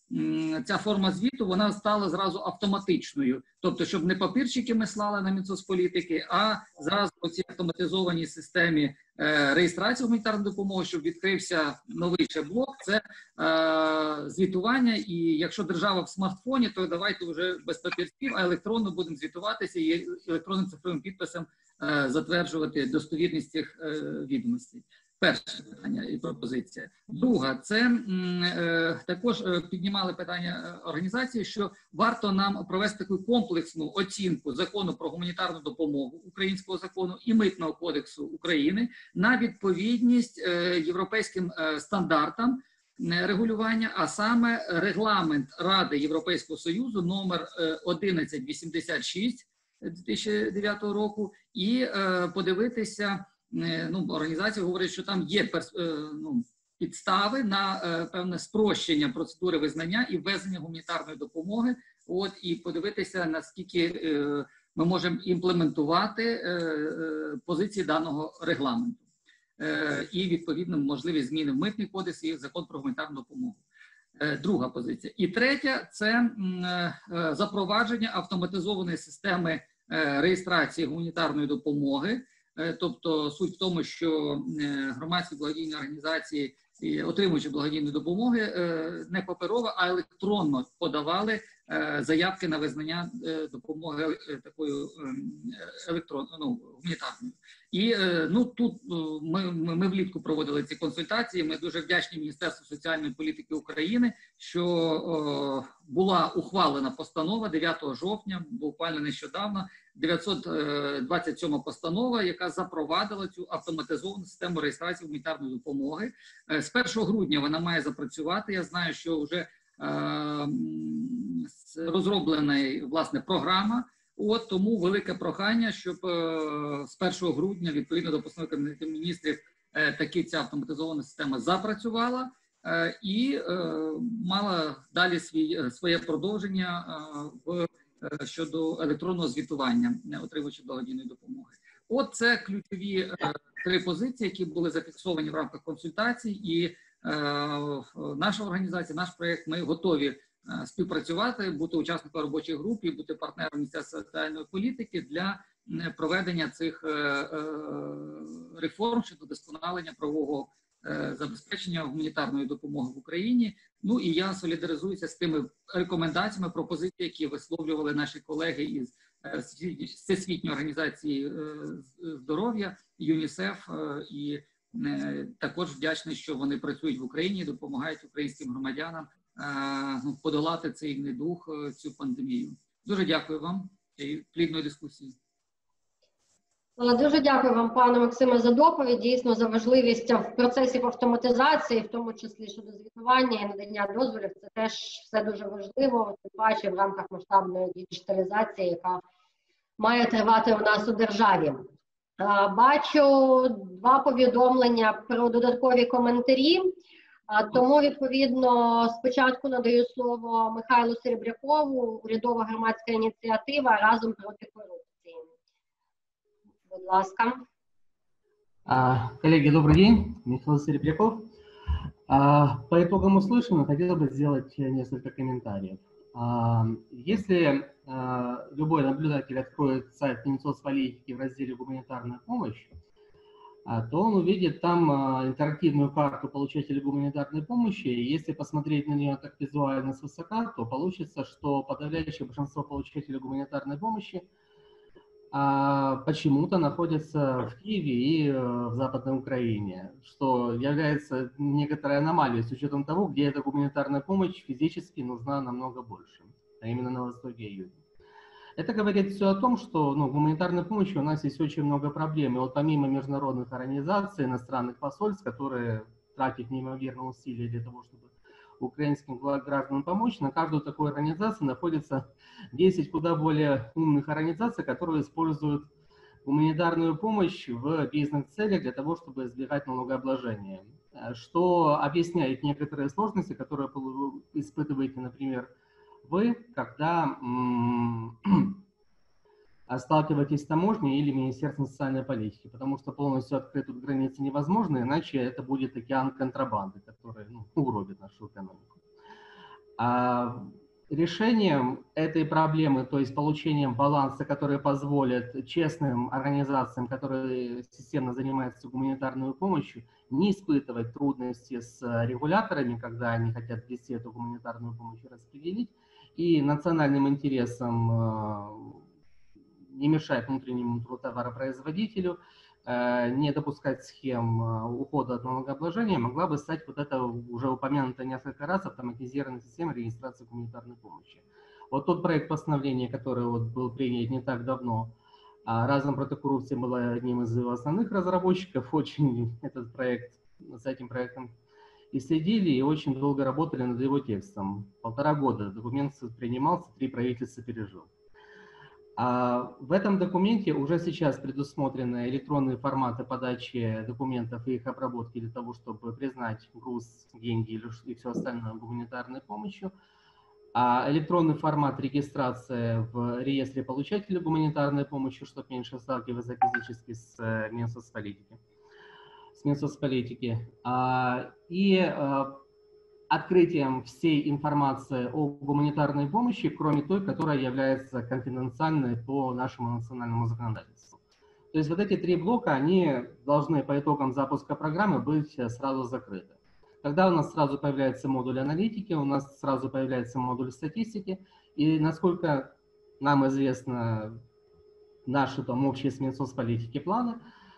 ця форма звіту, вона стала зразу автоматичною. Тобто, щоб не папірчики ми слали на Мінсоцполітики, а зразу у цій автоматизованій системі реєстрації гуманітарної допомоги, щоб відкрився новий ще блок, це е, звітування. І якщо держава в смартфоні, то давайте вже без папірців, а електронно будемо звітуватися і електронним цифровим підписом е, затверджувати достовірність цих е, відомостей. Перше питання і пропозиція. Друга, це е, також піднімали питання організації, що варто нам провести таку комплексну оцінку закону про гуманітарну допомогу, українського закону і Митного кодексу України на відповідність е, європейським е, стандартам регулювання, а саме регламент Ради Європейського Союзу номер одинадцять вісімдесят шість дві тисячі дев'ятого року і е, подивитися. Ну, організація говорить, що там є ну, підстави на е, певне спрощення процедури визнання і ввезення гуманітарної допомоги. От, і подивитися, наскільки е, ми можемо імплементувати позиції даного регламенту і, відповідно, можливі зміни в Митний кодекс і Закон про гуманітарну допомогу. Друга позиція. І третя – це запровадження автоматизованої системи реєстрації гуманітарної допомоги. Тобто суть в тому, що громадські благодійні організації, отримуючи благодійної допомоги, не паперово, а електронно подавали заявки на визнання допомоги такою електронною, ну, гуманітарною. І ну, тут ми, ми влітку проводили ці консультації. Ми дуже вдячні Міністерству соціальної політики України, що о, була ухвалена постанова дев'ятого жовтня, буквально нещодавно, дев'ятсот двадцять сьома постанова, яка запровадила цю автоматизовану систему реєстрації гуманітарної допомоги. З першого грудня вона має запрацювати. Я знаю, що вже е, розроблена, власне, програма. От тому велике прохання, щоб е, з першого грудня, відповідно до постанови Кабінету Міністрів, е, таки ця автоматизована система запрацювала е, і е, мала далі свій, своє продовження е, в, е, щодо електронного звітування отримувачів благодійної допомоги. От це ключові е, три позиції, які були зафіксовані в рамках консультацій, і е, наша організація, наш проєкт, ми готові співпрацювати, бути учасником робочої групи і бути партнером Міністерства соціальної політики для проведення цих реформ щодо вдосконалення правового забезпечення гуманітарної допомоги в Україні. Ну і я солідаризуюся з тими рекомендаціями, пропозиціями, які висловлювали наші колеги із Всесвітньої організації здоров'я, ЮНІСЕФ, і також вдячний, що вони працюють в Україні, допомагають українським громадянам подолати цей недух, цю пандемію. Дуже дякую вам і плідної дискусії. Дуже дякую вам, пане Максиме, за доповідь, дійсно за важливість в процесі автоматизації, в тому числі щодо звітування і надання дозволів. Це теж все дуже важливо, тим паче в рамках масштабної діджиталізації, яка має тривати у нас у державі. Бачу два повідомлення про додаткові коментарі. Тому, відповідно, спочатку надаю слово Михайлу Серебрякову, урядова громадська ініціатива «Разом проти корупції». Будь ласка. Коллеги, добрый день. Михаил Серебряков. По итогам услышанного хотел бы сделать несколько комментариев. Если любой наблюдатель откроет сайт Минсоцполитики в разделе «Гуманитарная помощь», то он увидит там интерактивную карту получателей гуманитарной помощи, и если посмотреть на нее так визуально свысока, то получится, что подавляющее большинство получателей гуманитарной помощи почему-то находятся в Киеве и в Западной Украине, что является некоторой аномалией с учетом того, где эта гуманитарная помощь физически нужна намного больше, а именно на Востоке и Юге. Это говорит все о том, что ну, в гуманитарной помощи у нас есть очень много проблем. И вот помимо международных организаций, иностранных посольств, которые тратят неимоверные усилия для того, чтобы украинским гражданам помочь, на каждую такую организацию находится десять куда более умных организаций, которые используют гуманитарную помощь в бизнес-целях для того, чтобы избегать налогообложения. Что объясняет некоторые сложности, которые испытываете, например, вы, когда сталкиваетесь с таможней или Министерством социальной политики, потому что полностью открыть тут границы невозможно, иначе это будет океан контрабанды, который ну, угробит нашу экономику. А решением этой проблемы, то есть получением баланса, который позволит честным организациям, которые системно занимаются гуманитарной помощью, не испытывать трудности с регуляторами, когда они хотят вести эту гуманитарную помощь и распределить, и национальным интересам не мешать внутреннему товаропроизводителю, не допускать схем ухода от налогообложения, могла бы стать вот эта уже упомянутая несколько раз автоматизированная система регистрации гуманитарной помощи. Вот тот проект постановления, который вот был принят не так давно, «Разом проти коррупции» был одним из основных разработчиков, очень этот проект, с этим проектом и следили, и очень долго работали над его текстом. Полтора года документ принимался, три правительства пережил. А в этом документе уже сейчас предусмотрены электронные форматы подачи документов и их обработки для того, чтобы признать груз, деньги и все остальное гуманитарной помощью. А электронный формат регистрации в реестре получателей гуманитарной помощи, чтобы меньше сталкиваться физически с Минсоцполитики. С Минсоцполитики. И открытием всей информации о гуманитарной помощи, кроме той, которая является конфиденциальной по нашему национальному законодательству. То есть вот эти три блока, они должны по итогам запуска программы быть сразу закрыты. Тогда у нас сразу появляется модуль аналитики, у нас сразу появляется модуль статистики, и насколько нам известно, наши там общие с Минсоцполитики планы,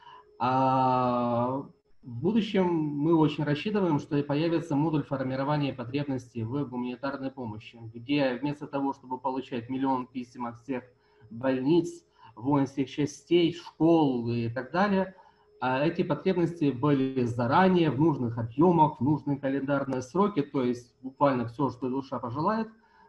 а в будущем мы очень рассчитываем, что и появится модуль формирования потребностей в гуманитарной помощи, где вместо того, чтобы получать миллион писем от всех больниц, воинских частей, школ и так далее, эти потребности были заранее, в нужных объемах, в нужные календарные сроки, то есть буквально все, что душа пожелает,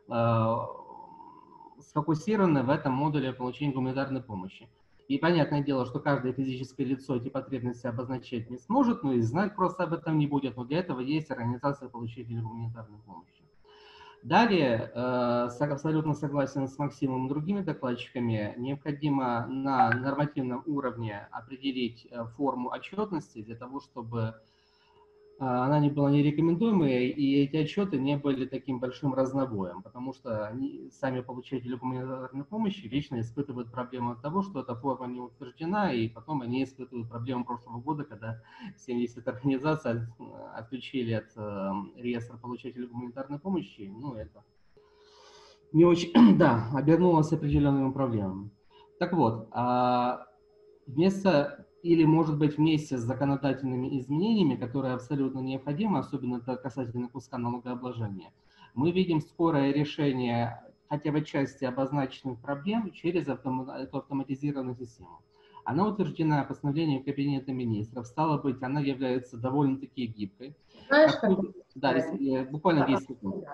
сфокусировано в этом модуле получения гуманитарной помощи. И понятное дело, что каждое физическое лицо эти потребности обозначать не сможет, но и знать просто об этом не будет, но для этого есть организация получателей гуманитарной помощи. Далее, абсолютно согласен с Максимом и другими докладчиками, необходимо на нормативном уровне определить форму отчетности для того, чтобы она не была нерекомендуемой, и эти отчеты не были таким большим разнобоем, потому что они, сами получатели гуманитарной помощи лично испытывают проблему от того, что эта форма не утверждена, и потом они испытывают проблему прошлого года, когда семьдесят организаций отключили от э, реестра получателей гуманитарной помощи. Ну, это не очень, да, обернулось определенными проблемами. Так вот, а вместо... или, может быть, вместе с законодательными изменениями, которые абсолютно необходимы, особенно это касательно куска налогообложения, мы видим скорое решение хотя бы части обозначенных проблем через автом... эту автоматизированную систему. Она утверждена постановлением Кабинета министров, стало быть, она является довольно-таки гибкой. Откуда... Да, буквально десять секунд.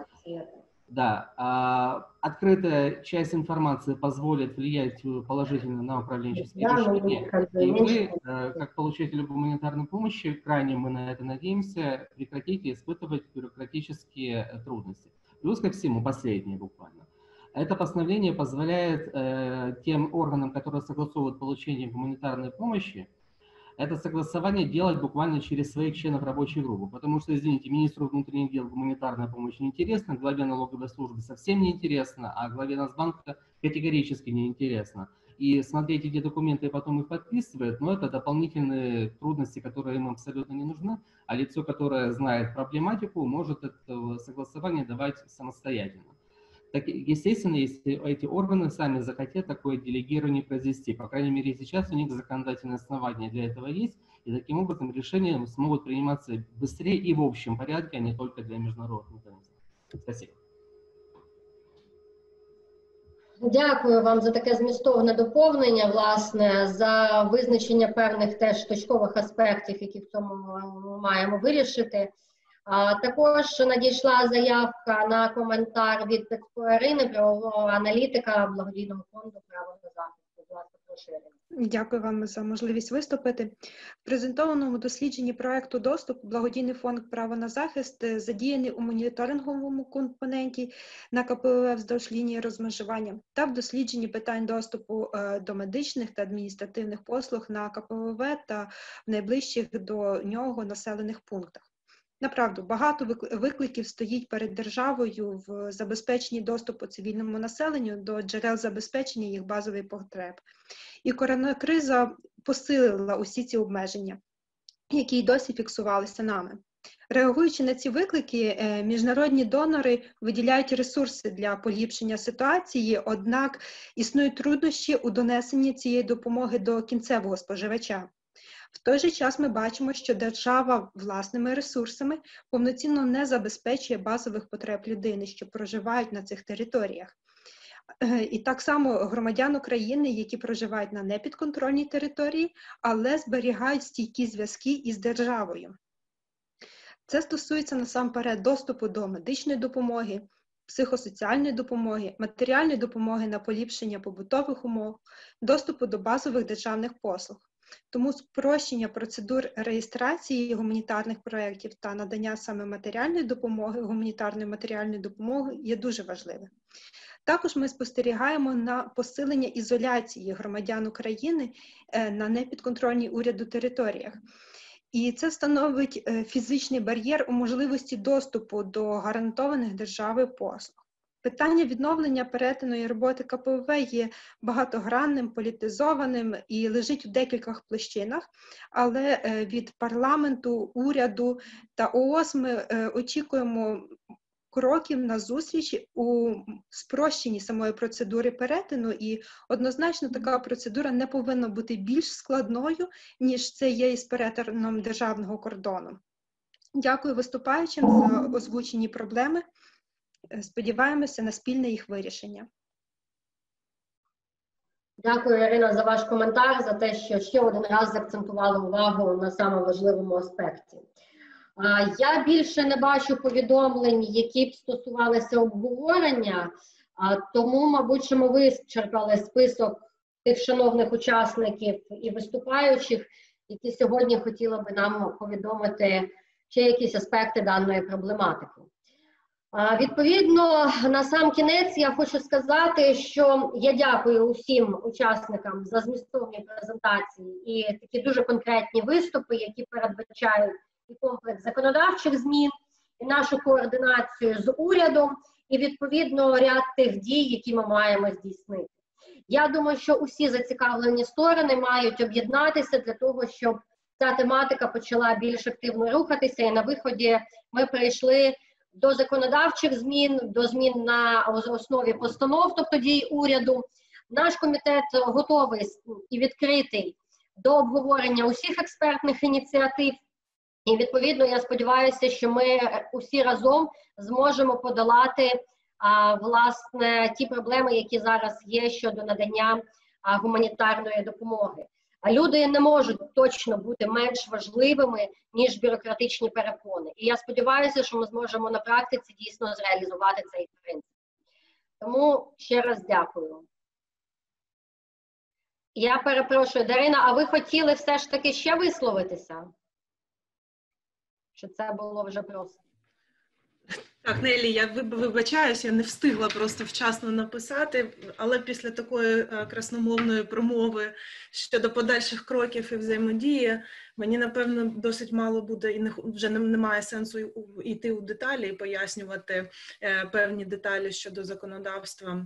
Да, а, открытая часть информации позволит влиять положительно на управленческие решения, и вы, как получатели гуманитарной помощи, крайне мы на это надеемся, прекратите испытывать бюрократические трудности. Плюс ко всему, последнее буквально. Это постановление позволяет э, тем органам, которые согласовывают получение гуманитарной помощи, это согласование делать буквально через своих членов рабочей группы. Потому что, извините, министру внутренних дел гуманитарная помощь неинтересна, главе налоговой службы совсем неинтересно, а главе Нацбанка категорически неинтересно. И смотреть эти документы и потом их подписывать, но это дополнительные трудности, которые им абсолютно не нужны, а лицо, которое знает проблематику, может это согласование давать самостоятельно. Так, естественно, если эти органы сами захотят такое делегирование произвести, по крайней мере сейчас у них законодательное основание для этого есть, и таким образом решения смогут приниматься быстрее и в общем порядке, а не только для международных организаций. Спасибо. Дякую вам за таке змістовне доповнення, власне, за визначення певних теж точкових аспектів, які в цьому ми маємо вирішити. А, також надійшла заявка на коментар від Пецько Ірини, правового аналітика Благодійного фонду «Право на захист». Будь ласка, прошу, Ірина. Дякую вам за можливість виступити. В презентованому дослідженні проекту «Доступ» Благодійний фонд «Право на захист» задіяний у моніторинговому компоненті на ка пе ве вздовж лінії розмежування та в дослідженні питань доступу до медичних та адміністративних послуг на ка пе ве та в найближчих до нього населених пунктах. Направду, багато викликів стоїть перед державою в забезпеченні доступу цивільному населенню до джерел забезпечення їх базових потреб. І коронакриза посилила усі ці обмеження, які й досі фіксувалися нами. Реагуючи на ці виклики, міжнародні донори виділяють ресурси для поліпшення ситуації, однак існують труднощі у донесенні цієї допомоги до кінцевого споживача. В той же час ми бачимо, що держава власними ресурсами повноцінно не забезпечує базових потреб людини, що проживають на цих територіях. І так само громадян України, які проживають на непідконтрольній території, але зберігають стійкі зв'язки із державою. Це стосується насамперед доступу до медичної допомоги, психосоціальної допомоги, матеріальної допомоги на поліпшення побутових умов, доступу до базових державних послуг. Тому спрощення процедур реєстрації гуманітарних проєктів та надання саме матеріальної допомоги, гуманітарної матеріальної допомоги є дуже важливим. Також ми спостерігаємо на посилення ізоляції громадян України на непідконтрольній уряду територіях. І це становить фізичний бар'єр у можливості доступу до гарантованих державою послуг. Питання відновлення перетиної роботи Ка Пе Ве Ве є багатогранним, політизованим і лежить у декількох площинах, але від парламенту, уряду та О О С ми очікуємо кроків на зустріч у спрощенні самої процедури перетину, і однозначно така процедура не повинна бути більш складною, ніж це є із перетином державного кордону. Дякую виступаючим за озвучені проблеми. Сподіваємося на спільне їх вирішення. Дякую, Ірина, за ваш коментар, за те, що ще один раз заакцентували увагу на самому важливому аспекті. Я більше не бачу повідомлень, які б стосувалися обговорення, тому, мабуть, що ми вичерпали список тих шановних учасників і виступаючих, які сьогодні хотіли би нам повідомити ще якісь аспекти даної проблематики. Відповідно, на сам кінець я хочу сказати, що я дякую усім учасникам за змістовні презентації і такі дуже конкретні виступи, які передбачають і комплекс законодавчих змін, і нашу координацію з урядом, і відповідно ряд тих дій, які ми маємо здійснити. Я думаю, що усі зацікавлені сторони мають об'єднатися для того, щоб ця тематика почала більш активно рухатися, і на виході ми прийшли до законодавчих змін, до змін на основі постанов, тобто дій уряду. Наш комітет готовий і відкритий до обговорення усіх експертних ініціатив. І, відповідно, я сподіваюся, що ми усі разом зможемо подолати, а, власне, ті проблеми, які зараз є щодо надання а, гуманітарної допомоги. А люди не можуть точно бути менш важливими, ніж бюрократичні перепони. І я сподіваюся, що ми зможемо на практиці дійсно зреалізувати цей принцип. Тому ще раз дякую. Я перепрошую, Дарина, а ви хотіли все ж таки ще висловитися? Що це було вже просто. Так, Нелі, я вибачаюсь, я не встигла просто вчасно написати, але після такої красномовної промови щодо подальших кроків і взаємодії, мені, напевно, досить мало буде, і вже немає сенсу йти у деталі і пояснювати певні деталі щодо законодавства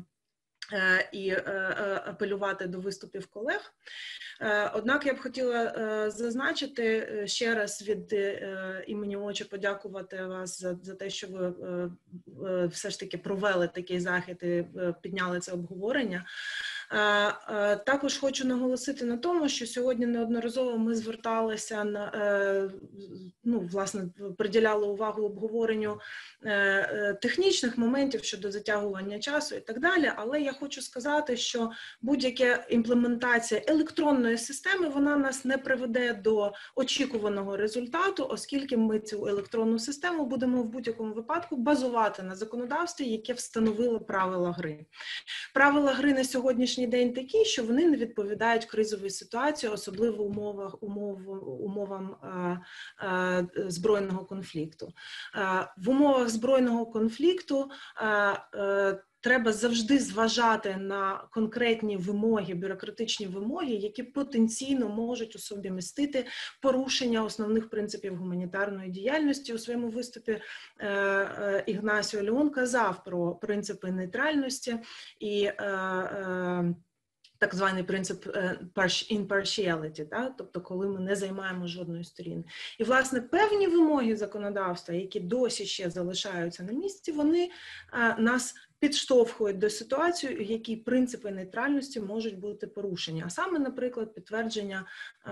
і апелювати до виступів колег. Однак я б хотіла зазначити ще раз від імені ОЧ подякувати вас за, за те, що ви все ж таки провели такий захід і підняли це обговорення. Також хочу наголосити на тому, що сьогодні неодноразово ми зверталися на, ну, власне, приділяли увагу обговоренню технічних моментів щодо затягування часу і так далі, але я хочу сказати, що будь-яка імплементація електронної системи, вона нас не приведе до очікуваного результату, оскільки ми цю електронну систему будемо в будь-якому випадку базувати на законодавстві, яке встановило правила гри. Правила гри на сьогоднішній день такі, що вони не відповідають кризовій ситуації, особливо умовах, умов, умовам а, а, збройного конфлікту. А, в умовах збройного конфлікту а, а, треба завжди зважати на конкретні вимоги, бюрократичні вимоги, які потенційно можуть у собі містити порушення основних принципів гуманітарної діяльності. У своєму виступі е, е, Ігнасіо Леон казав про принципи нейтральності і е, е, так званий принцип impartiality, да? Тобто коли ми не займаємо жодної сторін. І, власне, певні вимоги законодавства, які досі ще залишаються на місці, вони а, нас підштовхують до ситуації, в якій принципи нейтральності можуть бути порушені. А саме, наприклад, підтвердження а,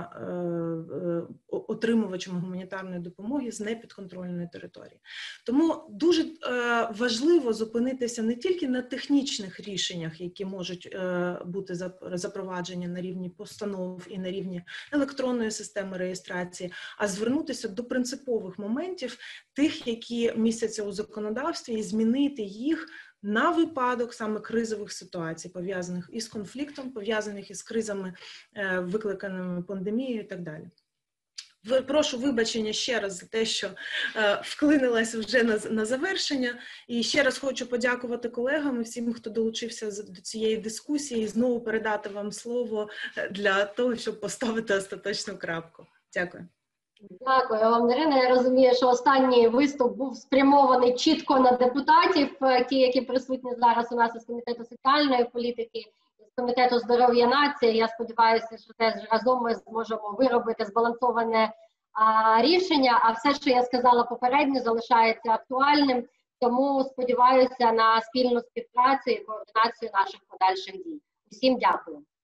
а, отримувачам гуманітарної допомоги з непідконтрольної території. Тому дуже а, важливо зупинитися не тільки на технічних рішеннях, які можуть а, бути запроваджені на рівні постанов і на рівні електронної системи реєстрації, а звернутися до принципових моментів, тих, які містяться у законодавстві, і змінити їх на випадок саме кризових ситуацій, пов'язаних із конфліктом, пов'язаних із кризами, викликаними пандемією і так далі. Прошу вибачення ще раз за те, що е, вклинилася вже на, на завершення. І ще раз хочу подякувати колегам і всім, хто долучився до цієї дискусії, і знову передати вам слово для того, щоб поставити остаточну крапку. Дякую. Дякую вам, Ірина. Я розумію, що останній виступ був спрямований чітко на депутатів, ті, які присутні зараз у нас із Комітету соціальної політики, з Комітету здоров'я нації. Я сподіваюся, що теж разом ми зможемо виробити збалансоване а, рішення, а все, що я сказала попередньо, залишається актуальним, тому сподіваюся на спільну співпрацю і координацію наших подальших дій. Всім дякую.